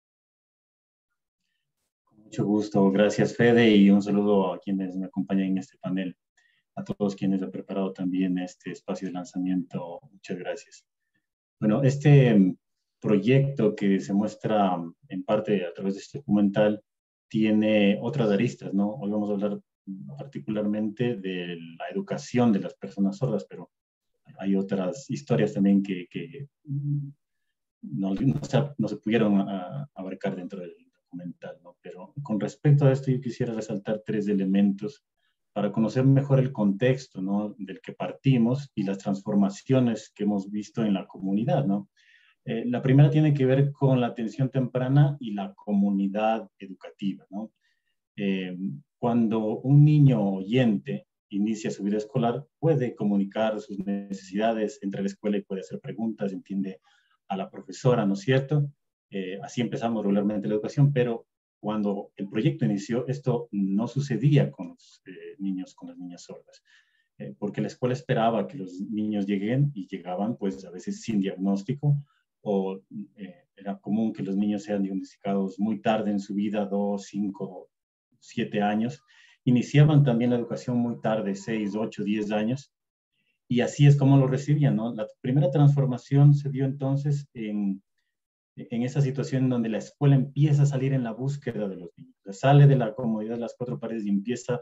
J: Con mucho gusto. Gracias, Fede, y un saludo a quienes me acompañan en este panel. A todos quienes han preparado también este espacio de lanzamiento. Muchas gracias. Bueno, este proyecto que se muestra en parte a través de este documental tiene otras aristas, ¿no? Hoy vamos a hablar particularmente de la educación de las personas sordas, pero hay otras historias también que, que no, no, se, no se pudieron a, abarcar dentro del documental, ¿no? Pero con respecto a esto yo quisiera resaltar tres elementos para conocer mejor el contexto, ¿no?, del que partimos y las transformaciones que hemos visto en la comunidad, ¿no? Eh, la primera tiene que ver con la atención temprana y la comunidad educativa, ¿no? Eh, cuando un niño oyente inicia su vida escolar, puede comunicar sus necesidades entre la escuela y puede hacer preguntas, entiende a la profesora, ¿no es cierto? Eh, así empezamos regularmente la educación, pero cuando el proyecto inició, esto no sucedía con los eh, niños, con las niñas sordas, eh, porque la escuela esperaba que los niños lleguen y llegaban, pues, a veces sin diagnóstico, o eh, era común que los niños sean diagnosticados muy tarde en su vida, dos, cinco, siete años. Iniciaban también la educación muy tarde, seis, ocho, diez años, y así es como lo recibían, ¿no? La primera transformación se dio entonces en, en esa situación donde la escuela empieza a salir en la búsqueda de los niños. Sale de la comodidad de las cuatro paredes y empieza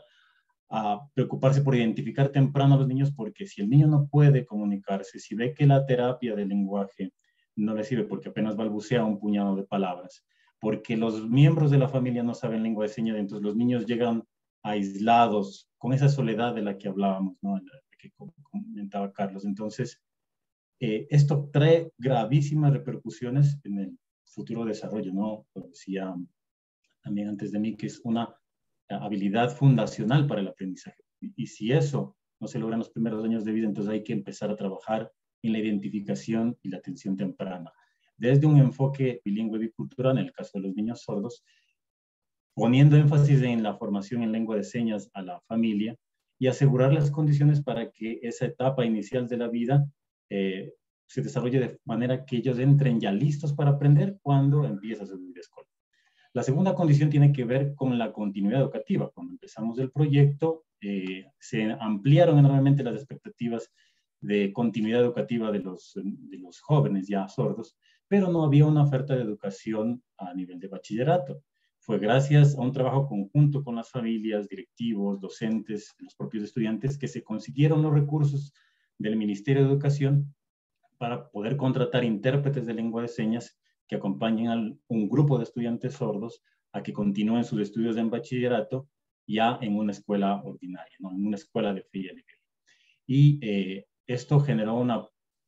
J: a preocuparse por identificar temprano a los niños, porque si el niño no puede comunicarse, si ve que la terapia del lenguaje no le sirve porque apenas balbucea un puñado de palabras, porque los miembros de la familia no saben lengua de señas, entonces los niños llegan aislados, con esa soledad de la que hablábamos, ¿no?, la que comentaba Carlos. Entonces, eh, esto trae gravísimas repercusiones en el futuro desarrollo, ¿no? Lo decía también antes de mí, que es una habilidad fundacional para el aprendizaje. Y, y si eso no se logra en los primeros años de vida, entonces hay que empezar a trabajar en la identificación y la atención temprana. Desde un enfoque bilingüe bicultural, en el caso de los niños sordos, poniendo énfasis en la formación en lengua de señas a la familia y asegurar las condiciones para que esa etapa inicial de la vida eh, se desarrolle de manera que ellos entren ya listos para aprender cuando empieza su vida escolar. La segunda condición tiene que ver con la continuidad educativa. Cuando empezamos el proyecto, eh, se ampliaron enormemente las expectativas de continuidad educativa de los, de los jóvenes ya sordos, pero no había una oferta de educación a nivel de bachillerato. Fue gracias a un trabajo conjunto con las familias, directivos, docentes, los propios estudiantes, que se consiguieron los recursos del Ministerio de Educación para poder contratar intérpretes de lengua de señas que acompañen a un grupo de estudiantes sordos a que continúen sus estudios en bachillerato ya en una escuela ordinaria, ¿no?, en una escuela de fe y alegría. Y eh, esto generó una,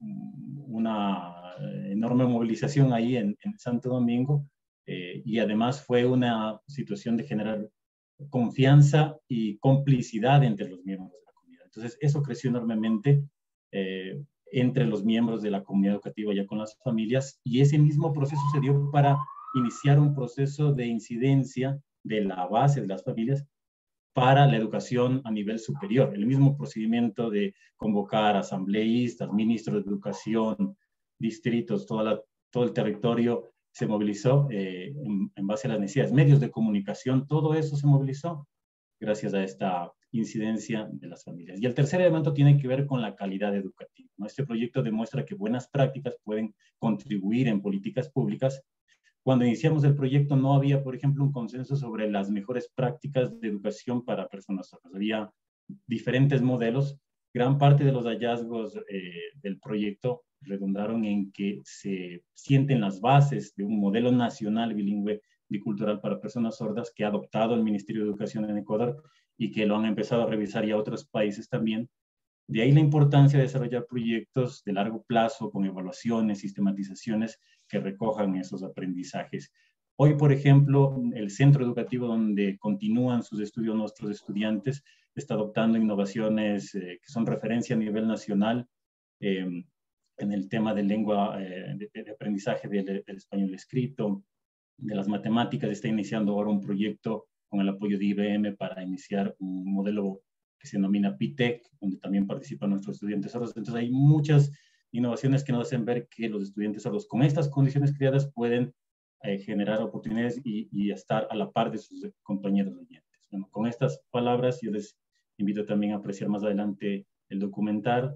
J: una enorme movilización ahí en, en Santo Domingo, eh, y además fue una situación de generar confianza y complicidad entre los miembros de la comunidad. Entonces, eso creció enormemente eh, entre los miembros de la comunidad educativa ya con las familias, y ese mismo proceso se dio para iniciar un proceso de incidencia de la base de las familias para la educación a nivel superior. El mismo procedimiento de convocar asambleístas, ministros de educación, distritos, toda la, todo el territorio se movilizó eh, en, en base a las necesidades. Medios de comunicación, todo eso se movilizó gracias a esta incidencia de las familias. Y el tercer elemento tiene que ver con la calidad educativa, ¿no? Este proyecto demuestra que buenas prácticas pueden contribuir en políticas públicas. Cuando iniciamos el proyecto no había, por ejemplo, un consenso sobre las mejores prácticas de educación para personas sordas. Había diferentes modelos. Gran parte de los hallazgos eh, del proyecto redundaron en que se sienten las bases de un modelo nacional bilingüe bicultural para personas sordas que ha adoptado el Ministerio de Educación en Ecuador y que lo han empezado a revisar ya otros países también. De ahí la importancia de desarrollar proyectos de largo plazo con evaluaciones, sistematizaciones que recojan esos aprendizajes. Hoy, por ejemplo, el centro educativo donde continúan sus estudios nuestros estudiantes está adoptando innovaciones eh, que son referencia a nivel nacional eh, en el tema de lengua, eh, de, de aprendizaje del, del español escrito, de las matemáticas. Está iniciando ahora un proyecto con el apoyo de I B M para iniciar un modelo que se denomina P T E C, donde también participan nuestros estudiantes sordos. Entonces hay muchas innovaciones que nos hacen ver que los estudiantes sordos con estas condiciones creadas pueden eh, generar oportunidades y, y estar a la par de sus compañeros oyentes. Bueno, con estas palabras yo les invito también a apreciar más adelante el documental,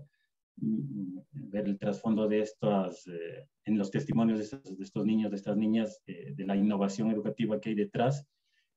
J: ver el trasfondo de estas, eh, en los testimonios de estos, de estos niños, de estas niñas, eh, de la innovación educativa que hay detrás.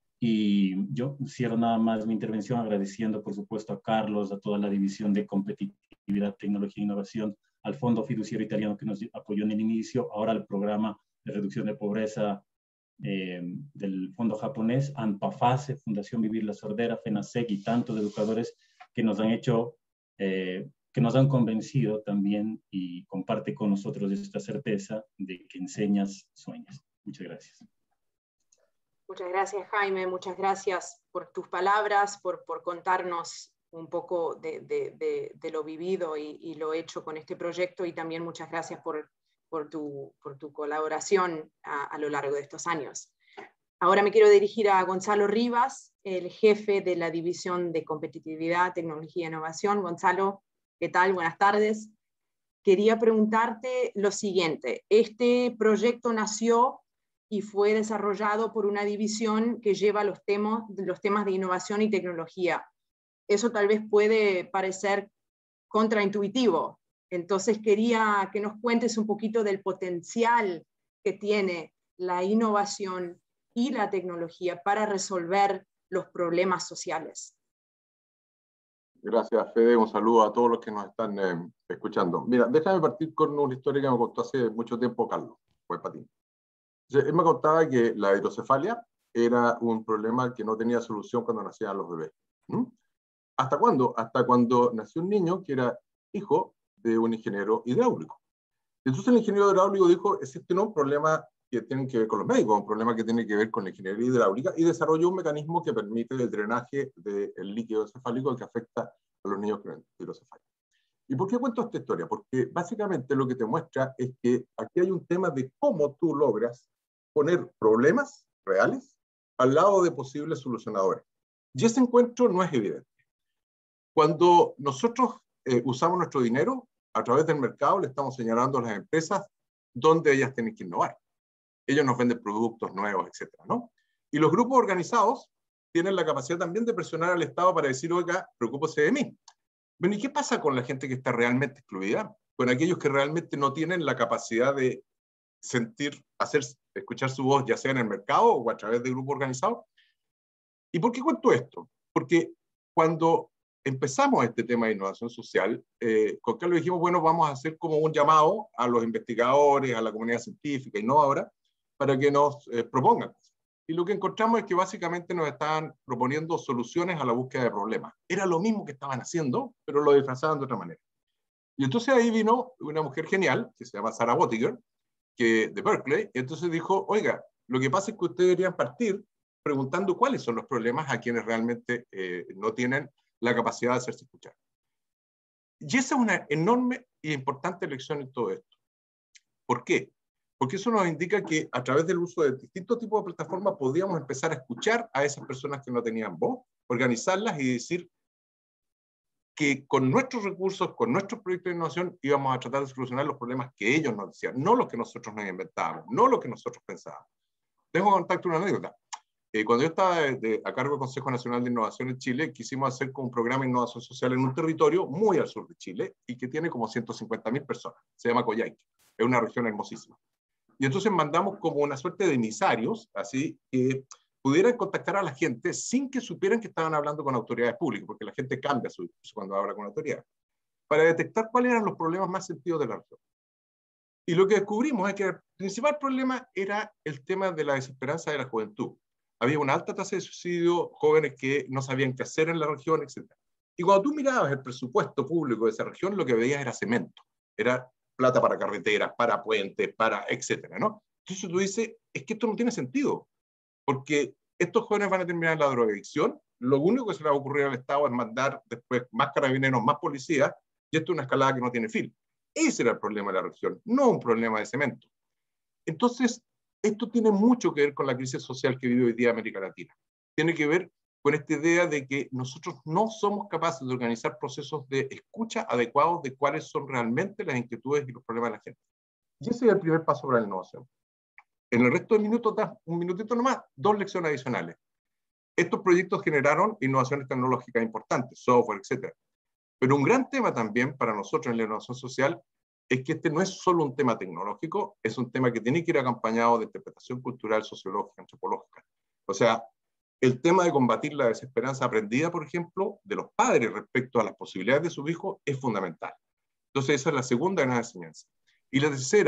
J: Y yo cierro nada más mi intervención agradeciendo, por supuesto, a Carlos, a toda la División de Competitividad, Tecnología e Innovación, al Fondo Fiduciario Italiano que nos apoyó en el inicio, ahora al Programa de Reducción de Pobreza eh, del fondo japonés, ANPAFASE, Fundación Vivir la Sordera, FENASEC y tantos educadores que nos han hecho, eh, que nos han convencido también y comparte con nosotros esta certeza de que enseñas, sueñas. Muchas gracias.
D: Muchas gracias, Jaime. Muchas gracias por tus palabras, por, por contarnos un poco de, de, de, de lo vivido y, y lo hecho con este proyecto, y también muchas gracias por, por, tu, por tu colaboración a, a lo largo de estos años. Ahora me quiero dirigir a Gonzalo Rivas, el jefe de la División de Competitividad, Tecnología e Innovación. Gonzalo, ¿qué tal? Buenas tardes. Quería preguntarte lo siguiente. Este proyecto nació y fue desarrollado por una división que lleva los temas, los temas de innovación y tecnología. Eso tal vez puede parecer contraintuitivo. Entonces quería que nos cuentes un poquito del potencial que tiene la innovación y la tecnología para resolver los problemas sociales.
K: Gracias, Fede. Un saludo a todos los que nos están eh, escuchando. Mira, déjame partir con una historia que me contó hace mucho tiempo Carlos, pues para ti. Él me contaba que la hidrocefalia era un problema que no tenía solución cuando nacían los bebés. ¿Mm? ¿Hasta cuándo? Hasta cuando nació un niño que era hijo de un ingeniero hidráulico. Entonces el ingeniero hidráulico dijo, existe no un problema que tiene que ver con los médicos, un problema que tiene que ver con la ingeniería hidráulica, y desarrolló un mecanismo que permite el drenaje del líquido cefálico que afecta a los niños con hidrocefalia. ¿Y por qué cuento esta historia? Porque básicamente lo que te muestra es que aquí hay un tema de cómo tú logras poner problemas reales al lado de posibles solucionadores. Y ese encuentro no es evidente. Cuando nosotros eh, usamos nuestro dinero, a través del mercado le estamos señalando a las empresas dónde ellas tienen que innovar. Ellos nos venden productos nuevos, etcétera, ¿no? Y los grupos organizados tienen la capacidad también de presionar al Estado para decir, oiga, preocúpese de mí. Bueno, ¿y qué pasa con la gente que está realmente excluida? Con aquellos que realmente no tienen la capacidad de sentir, hacer, escuchar su voz, ya sea en el mercado o a través de grupos organizados. ¿Y por qué cuento esto? Porque cuando empezamos este tema de innovación social, eh, con Carlos dijimos, bueno, vamos a hacer como un llamado a los investigadores, a la comunidad científica, innovadora, para que nos eh, propongan. Y lo que encontramos es que básicamente nos estaban proponiendo soluciones a la búsqueda de problemas. Era lo mismo que estaban haciendo, pero lo disfrazaban de otra manera. Y entonces ahí vino una mujer genial, que se llama Sarah Bottiger, que, de Berkeley, y entonces dijo, oiga, lo que pasa es que ustedes deberían partir preguntando cuáles son los problemas a quienes realmente eh, no tienen la capacidad de hacerse escuchar. Y esa es una enorme e importante lección en todo esto. ¿Por qué? Porque eso nos indica que a través del uso de distintos tipos de plataformas podíamos empezar a escuchar a esas personas que no tenían voz, organizarlas y decir que con nuestros recursos, con nuestros proyectos de innovación, íbamos a tratar de solucionar los problemas que ellos nos decían, no los que nosotros nos inventábamos, no los que nosotros pensábamos. Tengo contacto una anécdota. Eh, cuando yo estaba de, de, a cargo del Consejo Nacional de Innovación en Chile, quisimos hacer como un programa de innovación social en un territorio muy al sur de Chile y que tiene como ciento cincuenta mil personas. Se llama Coyhaique. Es una región hermosísima. Y entonces mandamos como una suerte de emisarios, así, que pudieran contactar a la gente sin que supieran que estaban hablando con autoridades públicas, porque la gente cambia su discurso cuando habla con autoridades, para detectar cuáles eran los problemas más sentidos de la región. Y lo que descubrimos es que el principal problema era el tema de la desesperanza de la juventud. Había una alta tasa de suicidio, jóvenes que no sabían qué hacer en la región, etcétera. Y cuando tú mirabas el presupuesto público de esa región, lo que veías era cemento, era plata para carreteras, para puentes, para etcétera, ¿no? Entonces tú dices, es que esto no tiene sentido, porque estos jóvenes van a terminar en la drogadicción, lo único que se les va a ocurrir al Estado es mandar después más carabineros, más policías, y esto es una escalada que no tiene fin. Ese era el problema de la región, no un problema de cemento. Entonces, esto tiene mucho que ver con la crisis social que vive hoy día América Latina. Tiene que ver con esta idea de que nosotros no somos capaces de organizar procesos de escucha adecuados de cuáles son realmente las inquietudes y los problemas de la gente. Y ese es el primer paso para la innovación. En el resto de minutos, un minutito nomás, dos lecciones adicionales. Estos proyectos generaron innovaciones tecnológicas importantes, software, etcétera. Pero un gran tema también para nosotros en la innovación social es que este no es solo un tema tecnológico, es un tema que tiene que ir acompañado de interpretación cultural, sociológica, antropológica. O sea, el tema de combatir la desesperanza aprendida, por ejemplo, de los padres respecto a las posibilidades de sus hijos es fundamental. Entonces esa es la segunda gran enseñanza. Y la tercera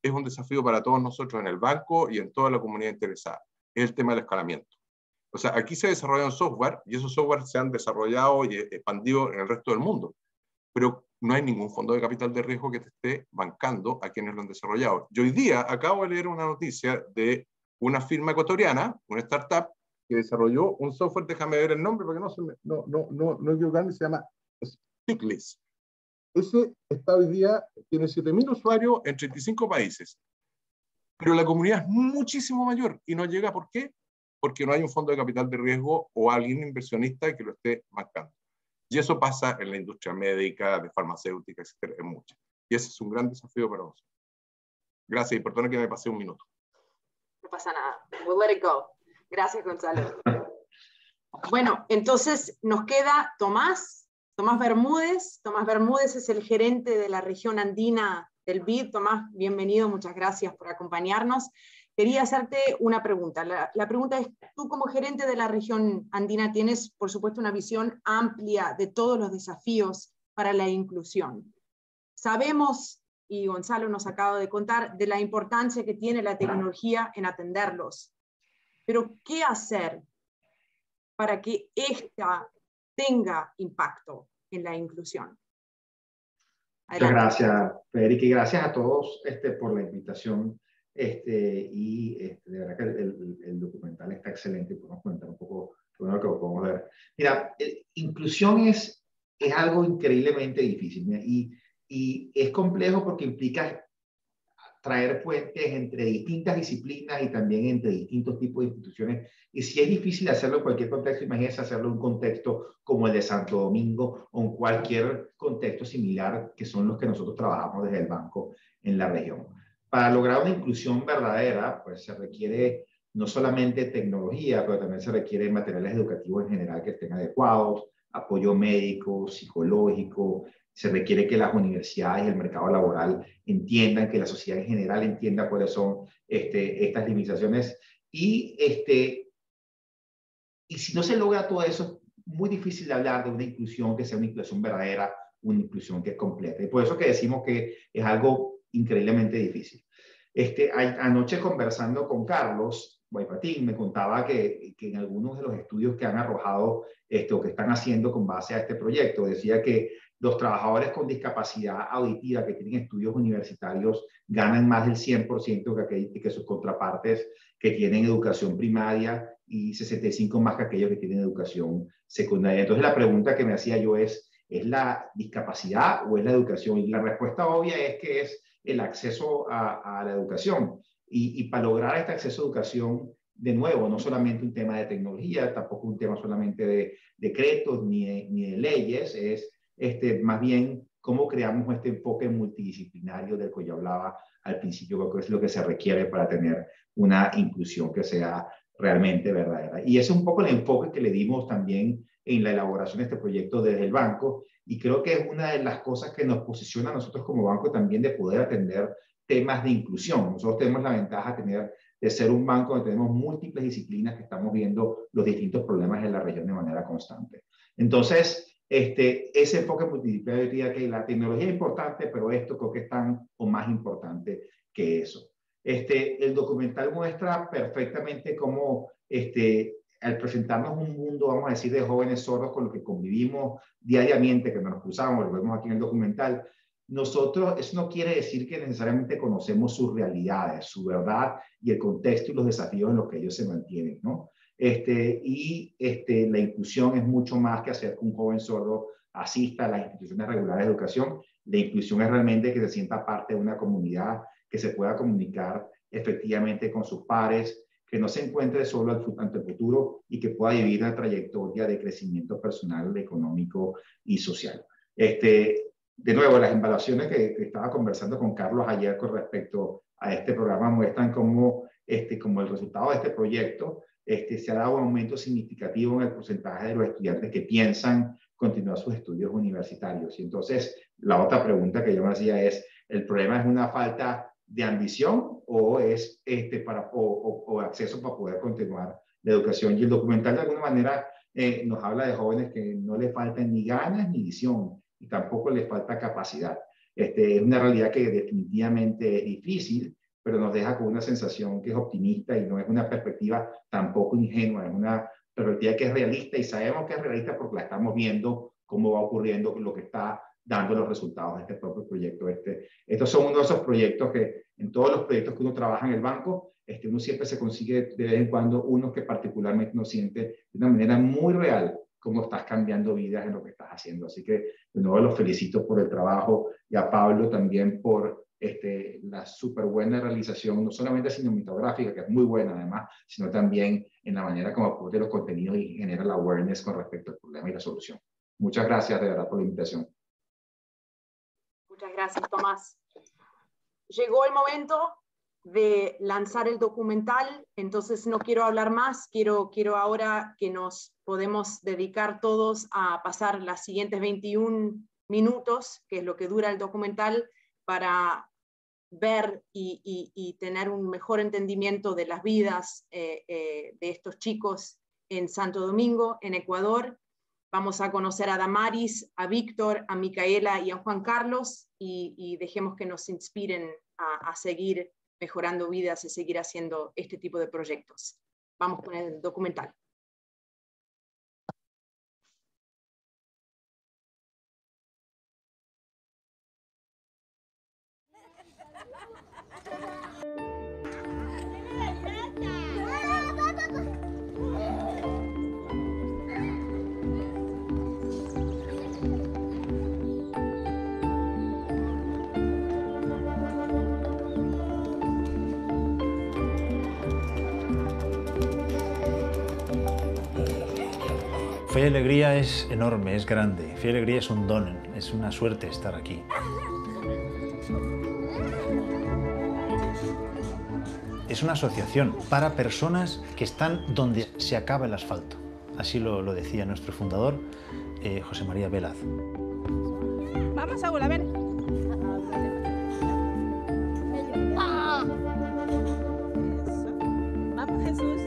K: es un desafío para todos nosotros en el banco y en toda la comunidad interesada, es el tema del escalamiento. O sea, aquí se desarrolla un software y esos software se han desarrollado y expandido en el resto del mundo, pero no hay ningún fondo de capital de riesgo que te esté bancando a quienes lo han desarrollado. Yo hoy día acabo de leer una noticia de una firma ecuatoriana, una startup, que desarrolló un software, déjame ver el nombre porque no se me, no, no, no, no equivocarme, se llama Stickless. Ese está hoy día, tiene siete mil usuarios en treinta y cinco países. Pero la comunidad es muchísimo mayor y no llega, ¿por qué? Porque no hay un fondo de capital de riesgo o alguien inversionista que lo esté bancando. Y eso pasa en la industria médica, de farmacéutica, etcétera, en muchas. Y ese es un gran desafío para nosotros. Gracias y perdona que me pasé un minuto.
D: No pasa nada. We'll let it go. Gracias, Gonzalo. Bueno, entonces nos queda Tomás, Tomás Bermúdez. Tomás Bermúdez es el gerente de la región andina del B I D. Tomás, bienvenido, muchas gracias por acompañarnos. Quería hacerte una pregunta. La, la pregunta es, tú como gerente de la región andina tienes, por supuesto, una visión amplia de todos los desafíos para la inclusión. Sabemos, y Gonzalo nos acaba de contar, de la importancia que tiene la tecnología en atenderlos. Pero, ¿qué hacer para que ésta tenga impacto en la inclusión?
L: Adelante. Muchas gracias, Federica, y gracias a todos este, por la invitación. Este, y este, de verdad que el, el, el documental está excelente, podemos comentar un poco lo que podemos ver. Mira, el, inclusión es, es algo increíblemente difícil, mira, y, y es complejo porque implica traer puentes entre distintas disciplinas y también entre distintos tipos de instituciones. Y si es difícil hacerlo en cualquier contexto, imagínense hacerlo en un contexto como el de Santo Domingo o en cualquier contexto similar que son los que nosotros trabajamos desde el banco en la región. Para lograr una inclusión verdadera, pues se requiere no solamente tecnología, pero también se requiere materiales educativos en general que estén adecuados, apoyo médico, psicológico, se requiere que las universidades y el mercado laboral entiendan, que la sociedad en general entienda cuáles son este, estas limitaciones. Y, este, y si no se logra todo eso, es muy difícil de hablar de una inclusión que sea una inclusión verdadera, una inclusión que es completa. Y por eso que decimos que es algo increíblemente difícil. Este, anoche conversando con Carlos Guaypatín, me contaba que, que en algunos de los estudios que han arrojado esto, que están haciendo con base a este proyecto, decía que los trabajadores con discapacidad auditiva que tienen estudios universitarios ganan más del cien por ciento que, aquel, que sus contrapartes que tienen educación primaria y sesenta y cinco por ciento más que aquellos que tienen educación secundaria. Entonces la pregunta que me hacía yo es, ¿es la discapacidad o es la educación? Y la respuesta obvia es que es el acceso a, a la educación. Y, y para lograr este acceso a educación, de nuevo, no solamente un tema de tecnología, tampoco un tema solamente de decretos ni de, ni de leyes, es este, más bien cómo creamos este enfoque multidisciplinario del que yo hablaba al principio, que es lo que se requiere para tener una inclusión que sea realmente verdadera. Y ese es un poco el enfoque que le dimos también en la elaboración de este proyecto desde el banco, y creo que es una de las cosas que nos posiciona a nosotros como banco también de poder atender temas de inclusión. Nosotros tenemos la ventaja de, tener, de ser un banco donde tenemos múltiples disciplinas que estamos viendo los distintos problemas en la región de manera constante. Entonces, este, ese enfoque multidisciplinario diría que la tecnología es importante, pero esto creo que es tan o más importante que eso. Este, el documental muestra perfectamente cómo este, al presentarnos un mundo, vamos a decir, de jóvenes sordos con los que convivimos diariamente, que nos cruzamos, lo vemos aquí en el documental, nosotros, eso no quiere decir que necesariamente conocemos sus realidades, su verdad y el contexto y los desafíos en los que ellos se mantienen, ¿no? Este, y este, la inclusión es mucho más que hacer que un joven sordo asista a las instituciones regulares de educación. La inclusión es realmente que se sienta parte de una comunidad, que se pueda comunicar efectivamente con sus pares, que no se encuentre solo ante el futuro y que pueda vivir una trayectoria de crecimiento personal, económico y social. Este, de nuevo, las evaluaciones que, que estaba conversando con Carlos ayer con respecto a este programa muestran cómo, este, como el resultado de este proyecto este, se ha dado un aumento significativo en el porcentaje de los estudiantes que piensan continuar sus estudios universitarios. Y entonces, la otra pregunta que yo me hacía es, ¿el problema es una falta de ambición o es este, para, o, o, o acceso para poder continuar la educación? Y el documental de alguna manera eh, nos habla de jóvenes que no les faltan ni ganas ni visión y tampoco les falta capacidad. Este, es una realidad que definitivamente es difícil, pero nos deja con una sensación que es optimista y no es una perspectiva tampoco ingenua, es una perspectiva que es realista y sabemos que es realista porque la estamos viendo cómo va ocurriendo lo que está dando los resultados de este propio proyecto. Este, estos son uno de esos proyectos que en todos los proyectos que uno trabaja en el banco, este, uno siempre se consigue de vez en cuando unos que particularmente uno siente de una manera muy real cómo estás cambiando vidas en lo que estás haciendo. Así que de nuevo los felicito por el trabajo y a Pablo también por este, la súper buena realización, no solamente cinematográfica, que es muy buena además, sino también en la manera como aporta los contenidos y genera la awareness con respecto al problema y la solución. Muchas gracias de verdad por la invitación.
D: Muchas gracias, Tomás. Llegó el momento de lanzar el documental, entonces no quiero hablar más, quiero, quiero ahora que nos podemos dedicar todos a pasar las siguientes veintiún minutos, que es lo que dura el documental, para ver y, y, y tener un mejor entendimiento de las vidas eh, eh, de estos chicos en Santo Domingo, en Ecuador. Vamos a conocer a Damaris, a Víctor, a Micaela y a Juan Carlos y, y dejemos que nos inspiren a, a seguir mejorando vidas y seguir haciendo este tipo de proyectos. Vamos con el documental.
C: Fe y Alegría es enorme, es grande. Fe y Alegría es un don, es una suerte estar aquí. Es una asociación para personas que están donde se acaba el asfalto. Así lo, lo decía nuestro fundador, eh, José María Velaz.
E: Vamos, Saúl, a ver. Vamos, Jesús.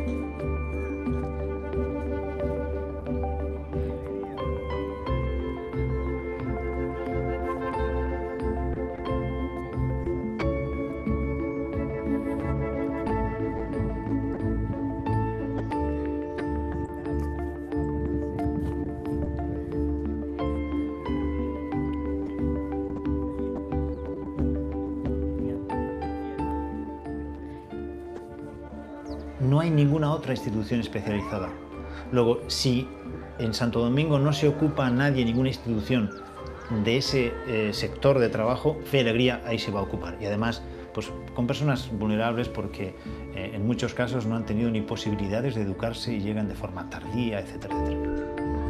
C: No hay ninguna otra institución especializada. Luego, si en Santo Domingo no se ocupa nadie, ninguna institución de ese eh, sector de trabajo, Fe y Alegría ahí se va a ocupar. Y además, pues con personas vulnerables porque eh, en muchos casos no han tenido ni posibilidades de educarse y llegan de forma tardía, etcétera, etcétera.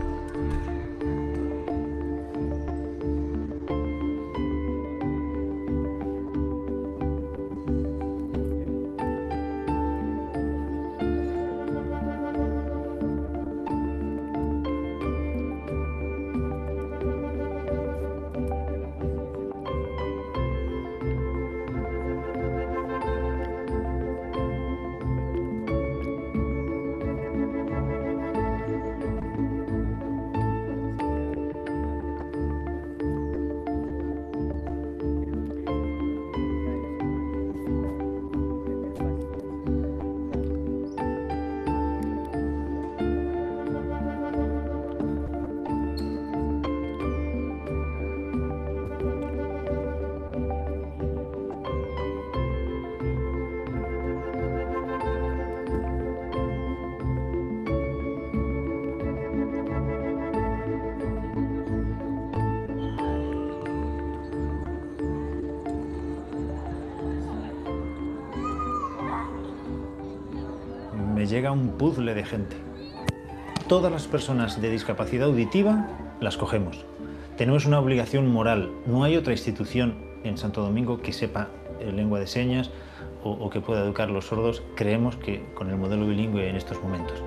C: Me llega un puzzle de gente. Todas las personas de discapacidad auditiva las cogemos. Tenemos una obligación moral. No hay otra institución en Santo Domingo que sepa lengua de señas o, o que pueda educar a los sordos. Creemos que con el modelo bilingüe en estos momentos.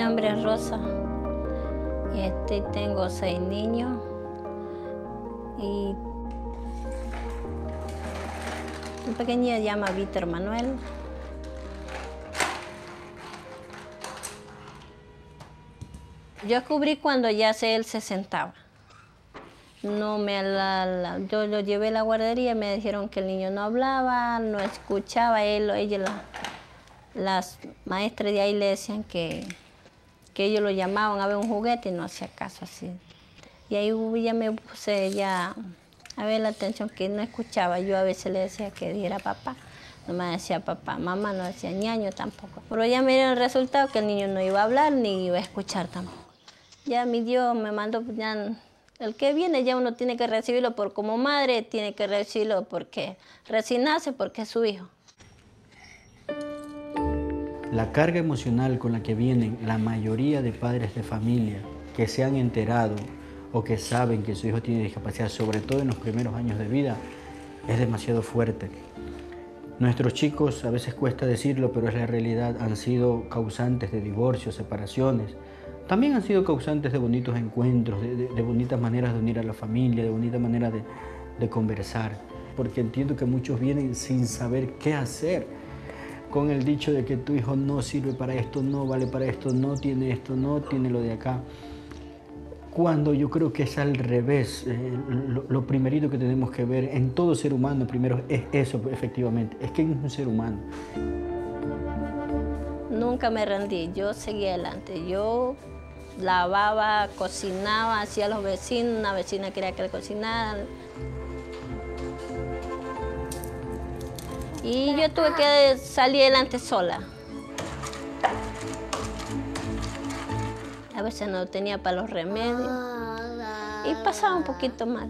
M: nombre es Rosa. Este, tengo seis niños. Y un pequeño se llama Víctor Manuel. Yo descubrí cuando ya se, él se sentaba. No me la, la, yo lo llevé a la guardería y me dijeron que el niño no hablaba, no escuchaba. Él, ella, la, las maestras de ahí le decían que, que ellos lo llamaban a ver un juguete y no hacía caso así. Y ahí ya me puse ya a ver la atención que no escuchaba. Yo a veces le decía que diera papá. No me decía papá, mamá no decía ñaño tampoco. Pero ya me dieron el resultado que el niño no iba a hablar ni iba a escuchar tampoco. Ya mi Dios me mandó, ya, el que viene ya uno tiene que recibirlo por como madre, tiene que recibirlo porque recién nace, porque es su hijo.
A: La carga emocional con la que vienen la mayoría de padres de familia que se han enterado o que saben que su hijo tiene discapacidad, sobre todo en los primeros años de vida, es demasiado fuerte. Nuestros chicos, a veces cuesta decirlo, pero es la realidad, han sido causantes de divorcios, separaciones. También han sido causantes de bonitos encuentros, de, de, de bonitas maneras de unir a la familia, de bonitas maneras de, de conversar. Porque entiendo que muchos vienen sin saber qué hacer, con el dicho de que tu hijo no sirve para esto, no vale para esto, no tiene esto, no tiene lo de acá. Cuando yo creo que es al revés, eh, lo, lo primerito que tenemos que ver en todo ser humano primero es eso, efectivamente, es que es un ser humano.
M: Nunca me rendí, yo seguía adelante. Yo lavaba, cocinaba, hacía a los vecinos, una vecina quería que le cocinara. Y yo tuve que salir adelante sola. A veces no tenía para los remedios y pasaba un poquito mal.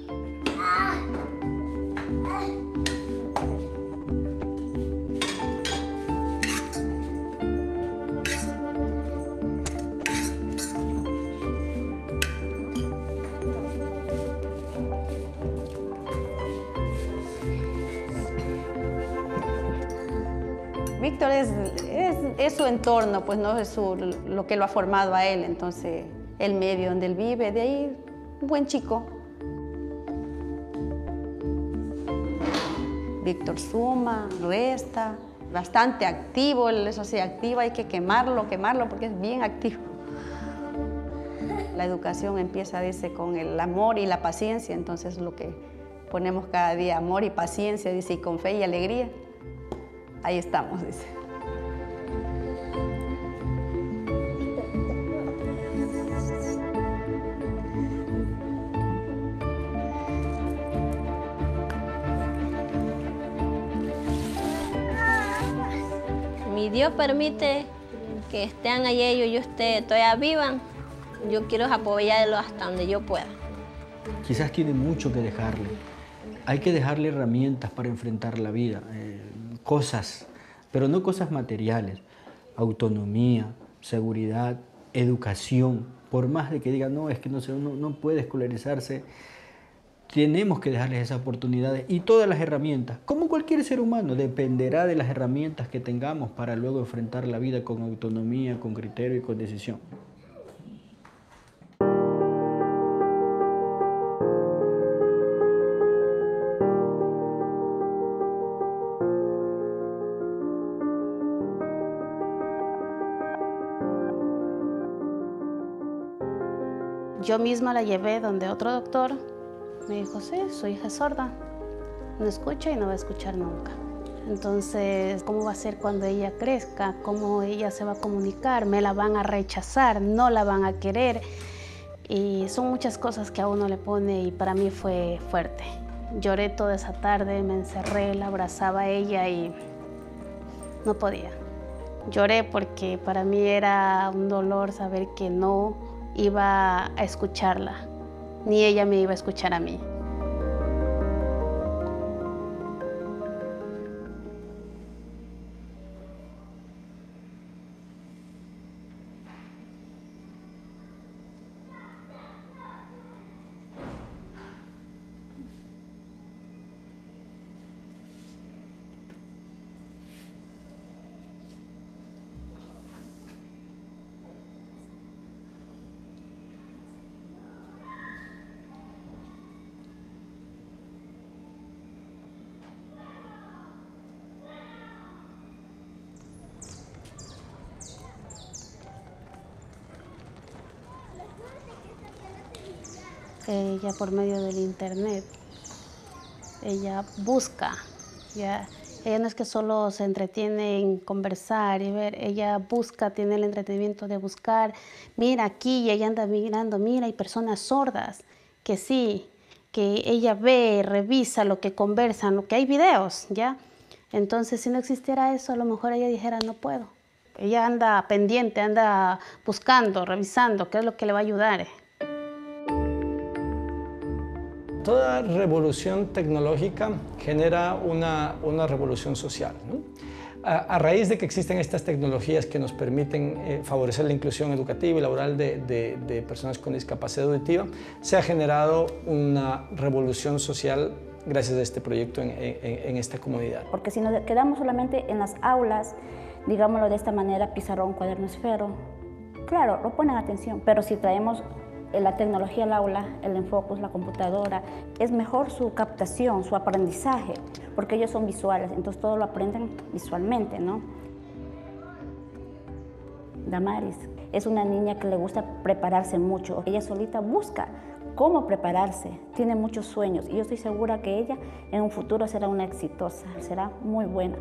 N: Víctor es, es, es su entorno, pues no es su, lo que lo ha formado a él, entonces el medio donde él vive, de ahí un buen chico. Víctor suma, resta, bastante activo, él eso sí, activa, hay que quemarlo, quemarlo porque es bien activo. La educación empieza, dice, con el amor y la paciencia, entonces lo que ponemos cada día, amor y paciencia, dice, y con fe y alegría. Ahí estamos, dice.
M: Mi Dios permite que estén ahí ellos y ustedes todavía vivan. Yo quiero apoyarlos hasta donde yo pueda.
A: Quizás tiene mucho que dejarle. Hay que dejarle herramientas para enfrentar la vida. Eh, cosas, pero no cosas materiales, autonomía, seguridad, educación. Por más de que digan, no, es que no, no, no puede escolarizarse, tenemos que darles esas oportunidades y todas las herramientas, como cualquier ser humano, dependerá de las herramientas que tengamos para luego enfrentar la vida con autonomía, con criterio y con decisión.
N: Yo misma la llevé donde otro doctor me dijo, sí, su hija es sorda, no escucha y no va a escuchar nunca. Entonces, ¿cómo va a ser cuando ella crezca? ¿Cómo ella se va a comunicar? ¿Me la van a rechazar? ¿No la van a querer? Y son muchas cosas que a uno le pone y para mí fue fuerte. Lloré toda esa tarde, me encerré, la abrazaba a ella y no podía. Lloré porque para mí era un dolor saber que no iba a escucharla, ni ella me iba a escuchar a mí. ella por medio del internet, ella busca, ¿ya? Ella no es que solo se entretiene en conversar y ver, ella busca, tiene el entretenimiento de buscar, mira aquí, y ella anda mirando, mira, hay personas sordas, que sí, que ella ve, revisa lo que conversan, lo que hay videos, ¿ya? Entonces, si no existiera eso, a lo mejor ella dijera, no puedo. Ella anda pendiente, anda buscando, revisando, qué es lo que le va a ayudar.
B: Toda revolución tecnológica genera una, una revolución social, ¿no? A, a raíz de que existen estas tecnologías que nos permiten eh, favorecer la inclusión educativa y laboral de, de, de personas con discapacidad auditiva, se ha generado una revolución social gracias a este proyecto en, en, en esta comunidad.
O: Porque si nos quedamos solamente en las aulas, digámoslo de esta manera, pizarrón, cuaderno, esfero, claro, no ponen atención, pero si traemos la tecnología al aula, el Enfocus, la computadora, es mejor su captación, su aprendizaje, porque ellos son visuales, entonces todo lo aprenden visualmente, ¿no? Damaris es una niña que le gusta prepararse mucho. Ella solita busca cómo prepararse, tiene muchos sueños y yo estoy segura que ella en un futuro será una exitosa, será muy buena.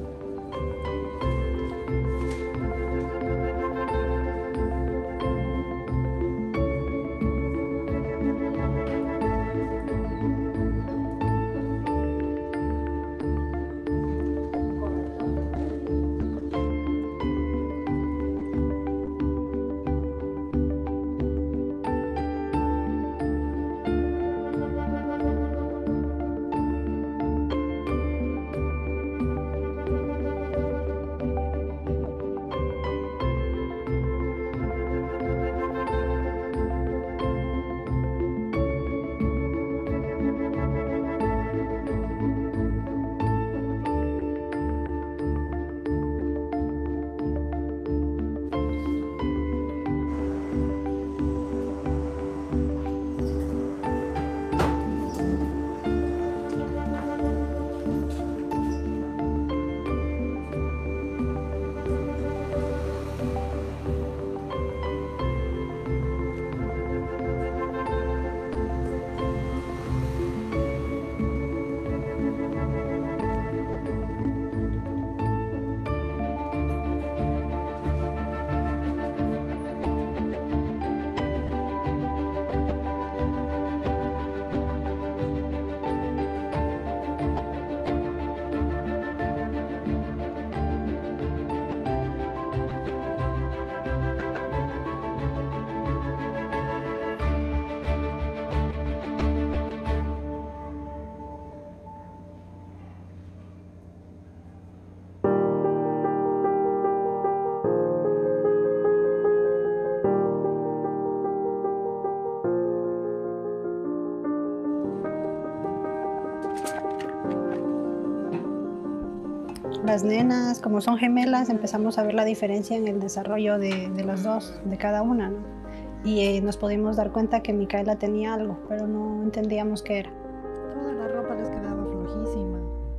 P: Las nenas, como son gemelas, empezamos a ver la diferencia en el desarrollo de, de las dos, de cada una, ¿no? Y eh, nos pudimos dar cuenta que Micaela tenía algo, pero no entendíamos qué era.
Q: Toda la ropa les quedaba flojísima.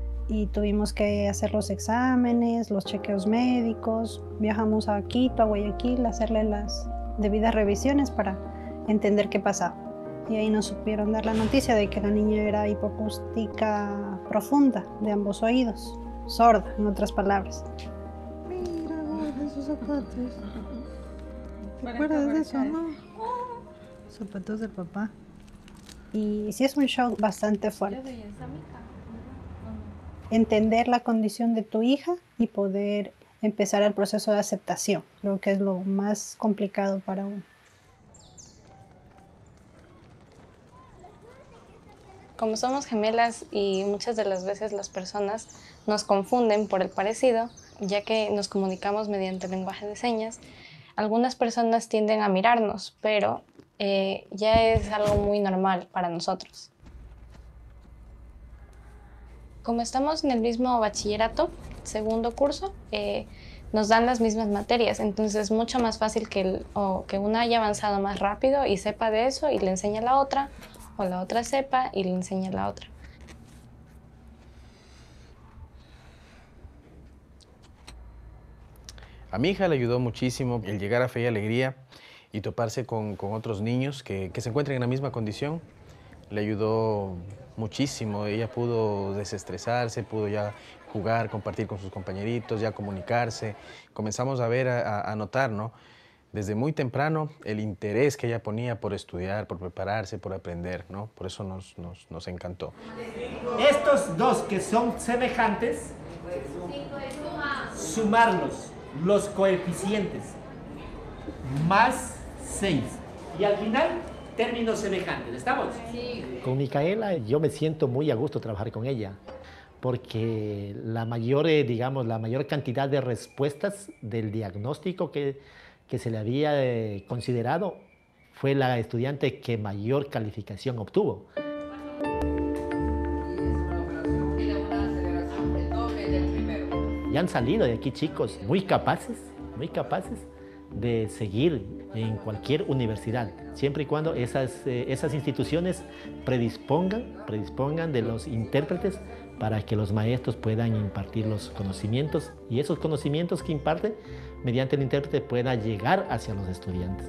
P: Y tuvimos que hacer los exámenes, los chequeos médicos, viajamos a Quito, a Guayaquil, a hacerle las debidas revisiones para entender qué pasaba. Y ahí nos supieron dar la noticia de que la niña era hipoacústica profunda de ambos oídos. Sorda, en otras palabras.
Q: Mira, esos zapatos. ¿Te acuerdas de eso, no? Zapatos del papá.
P: Y sí es un shock bastante fuerte. Entender la condición de tu hija y poder empezar el proceso de aceptación. Creo que es lo más complicado para uno.
R: Como somos gemelas y muchas de las veces las personas nos confunden por el parecido, ya que nos comunicamos mediante lenguaje de señas, algunas personas tienden a mirarnos, pero eh, ya es algo muy normal para nosotros. Como estamos en el mismo bachillerato, segundo curso, eh, nos dan las mismas materias, entonces es mucho más fácil que, el, o que una haya avanzado más rápido y sepa de eso y le enseña a la otra, o la otra sepa y le enseña a la otra.
S: A mi hija le ayudó muchísimo el llegar a Fe y Alegría y toparse con, con otros niños que, que se encuentran en la misma condición le ayudó muchísimo. Ella pudo desestresarse, pudo ya jugar, compartir con sus compañeritos, ya comunicarse. Comenzamos a ver, a, a notar, ¿no?, desde muy temprano el interés que ella ponía por estudiar, por prepararse, por aprender, ¿no? Por eso nos, nos, nos encantó.
T: Estos dos que son semejantes, sumarlos, los coeficientes, más seis. Y al final, términos semejantes. ¿Estamos? Sí.
U: Con Micaela yo me siento muy a gusto trabajar con ella, porque la mayor, eh, digamos, la mayor cantidad de respuestas del diagnóstico que, que se le había eh, considerado fue la estudiante que mayor calificación obtuvo. Y han salido de aquí chicos muy capaces, muy capaces de seguir en cualquier universidad, siempre y cuando esas, eh, esas instituciones predispongan, predispongan de los intérpretes para que los maestros puedan impartir los conocimientos y esos conocimientos que imparten mediante el intérprete puedan llegar hacia los estudiantes.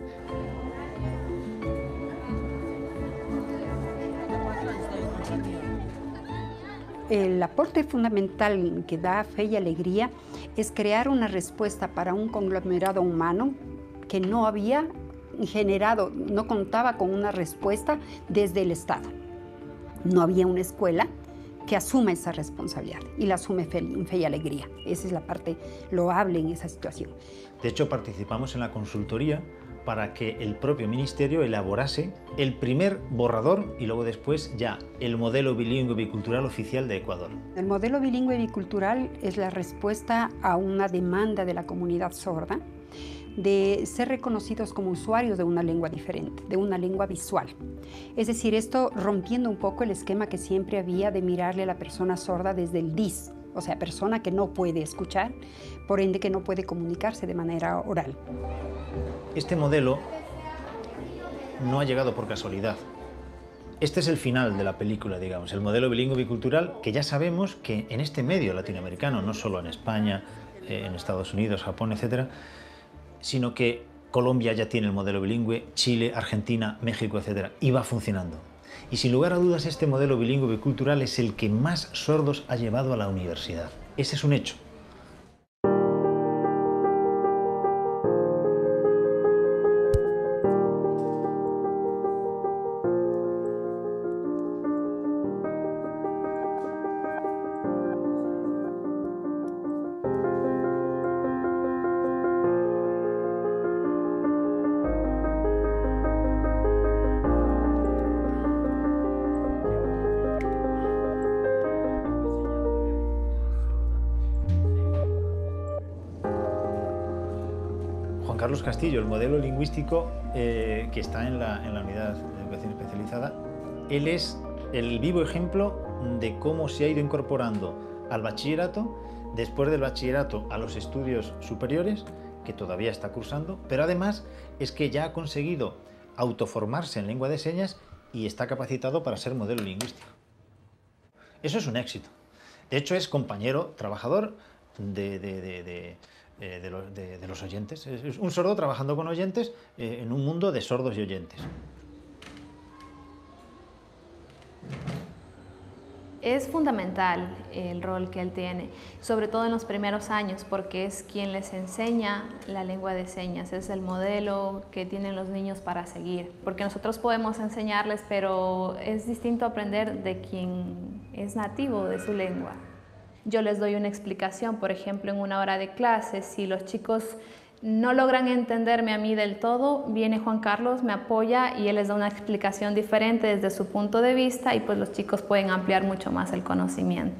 V: El aporte fundamental que da Fe y Alegría es crear una respuesta para un conglomerado humano que no había generado, no contaba con una respuesta desde el Estado. No había una escuela que asuma esa responsabilidad y la asume Fe, Fe y Alegría. Esa es la parte loable en esa situación.
C: De hecho, participamos en la consultoría para que el propio ministerio elaborase el primer borrador y luego después ya el modelo bilingüe bicultural oficial de Ecuador.
V: El modelo bilingüe bicultural es la respuesta a una demanda de la comunidad sorda de ser reconocidos como usuarios de una lengua diferente, de una lengua visual. Es decir, esto rompiendo un poco el esquema que siempre había de mirarle a la persona sorda desde el dis, o sea, persona que no puede escuchar, por ende que no puede comunicarse de manera oral.
C: Este modelo no ha llegado por casualidad. Este es el final de la película, digamos, el modelo bilingüe bicultural, que ya sabemos que en este medio latinoamericano, no solo en España, en Estados Unidos, Japón, etcétera, sino que Colombia ya tiene el modelo bilingüe, Chile, Argentina, México, etcétera, y va funcionando. Y sin lugar a dudas este modelo bilingüe bicultural es el que más sordos ha llevado a la universidad. Ese es un hecho. Carlos Castillo, el modelo lingüístico eh, que está en la, en la unidad de educación especializada, él es el vivo ejemplo de cómo se ha ido incorporando al bachillerato, después del bachillerato a los estudios superiores, que todavía está cursando, pero además es que ya ha conseguido autoformarse en lengua de señas y está capacitado para ser modelo lingüístico. Eso es un éxito. De hecho, es compañero trabajador de... de, de, de Eh, de, lo, de, de los oyentes. Es, es un sordo trabajando con oyentes eh, en un mundo de sordos y oyentes.
W: Es fundamental el rol que él tiene, sobre todo en los primeros años, porque es quien les enseña la lengua de señas, es el modelo que tienen los niños para seguir, porque nosotros podemos enseñarles, pero es distinto aprender de quien es nativo de su lengua. Yo les doy una explicación, por ejemplo, en una hora de clase, si los chicos no logran entenderme a mí del todo, viene Juan Carlos, me apoya y él les da una explicación diferente desde su punto de vista y pues los chicos pueden ampliar mucho más el conocimiento.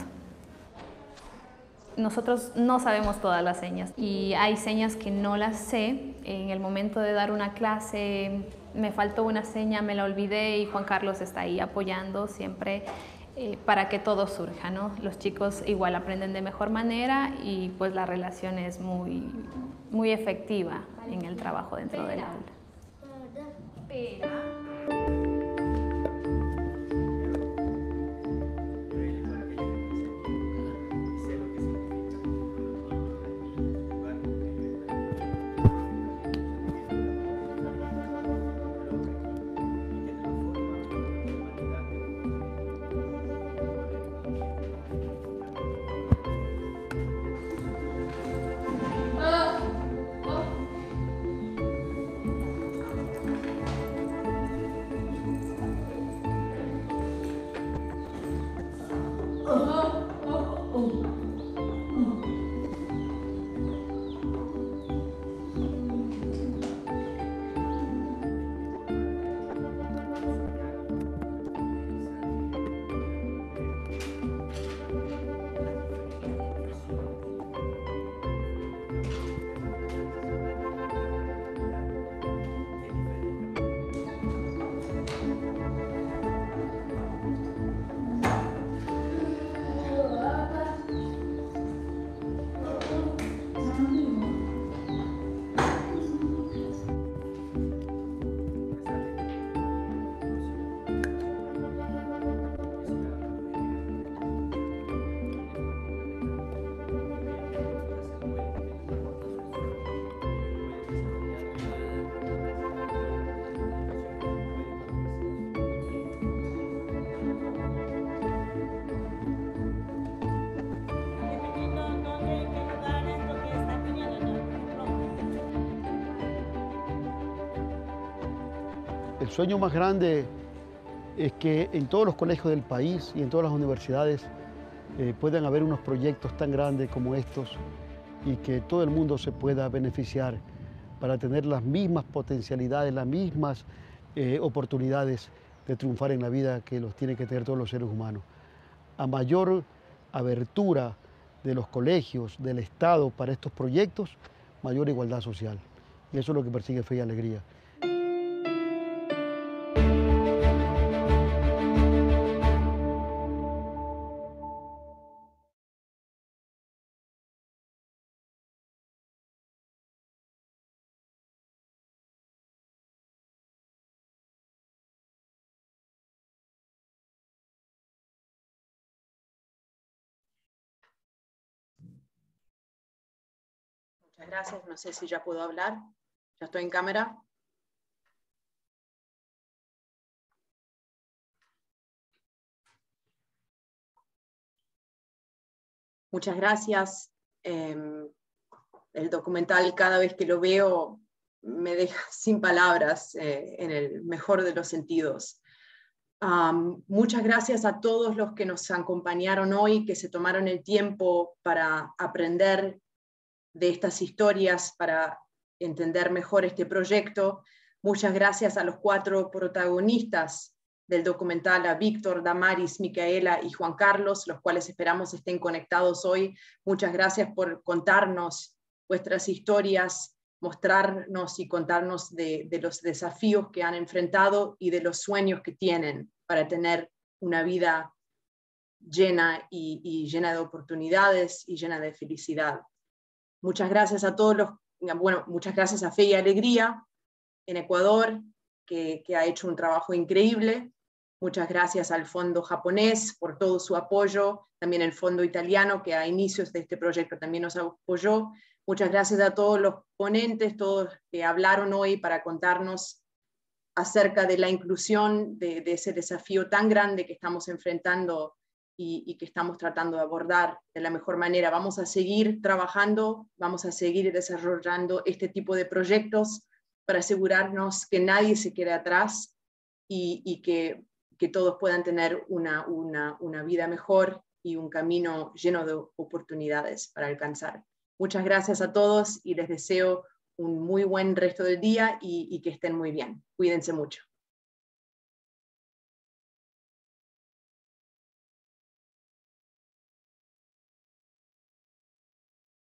W: Nosotros no sabemos todas las señas y hay señas que no las sé. En el momento de dar una clase me faltó una seña, me la olvidé y Juan Carlos está ahí apoyando siempre. Eh, para que todo surja, ¿no? Los chicos igual aprenden de mejor manera y pues la relación es muy, muy efectiva en el trabajo dentro del aula.
F: El sueño más grande es que en todos los colegios del país y en todas las universidades eh, puedan haber unos proyectos tan grandes como estos y que todo el mundo se pueda beneficiar para tener las mismas potencialidades, las mismas eh, oportunidades de triunfar en la vida que los tienen que tener todos los seres humanos. A mayor abertura de los colegios, del Estado para estos proyectos, mayor igualdad social. Y eso es lo que persigue Fe y Alegría.
D: Muchas gracias. No sé si ya puedo hablar. ¿Ya estoy en cámara? Muchas gracias. Eh, el documental, cada vez que lo veo, me deja sin palabras, eh, en el mejor de los sentidos. Um, muchas gracias a todos los que nos acompañaron hoy, que se tomaron el tiempo para aprender de estas historias, para entender mejor este proyecto. Muchas gracias a los cuatro protagonistas del documental, a Víctor, Damaris, Micaela y Juan Carlos, los cuales esperamos estén conectados hoy. Muchas gracias por contarnos vuestras historias, mostrarnos y contarnos de, de los desafíos que han enfrentado y de los sueños que tienen para tener una vida llena y, y llena de oportunidades y llena de felicidad. Muchas gracias a todos los, bueno, muchas gracias a Fe y Alegría en Ecuador, que, que ha hecho un trabajo increíble. Muchas gracias al Fondo Japonés por todo su apoyo, también el Fondo Italiano, que a inicios de este proyecto también nos apoyó. Muchas gracias a todos los ponentes, todos que hablaron hoy para contarnos acerca de la inclusión, de, de ese desafío tan grande que estamos enfrentando y, y que estamos tratando de abordar de la mejor manera. Vamos a seguir trabajando, vamos a seguir desarrollando este tipo de proyectos para asegurarnos que nadie se quede atrás y, y que, que todos puedan tener una, una, una vida mejor y un camino lleno de oportunidades para alcanzar. Muchas gracias a todos y les deseo un muy buen resto del día y, y que estén muy bien. Cuídense mucho.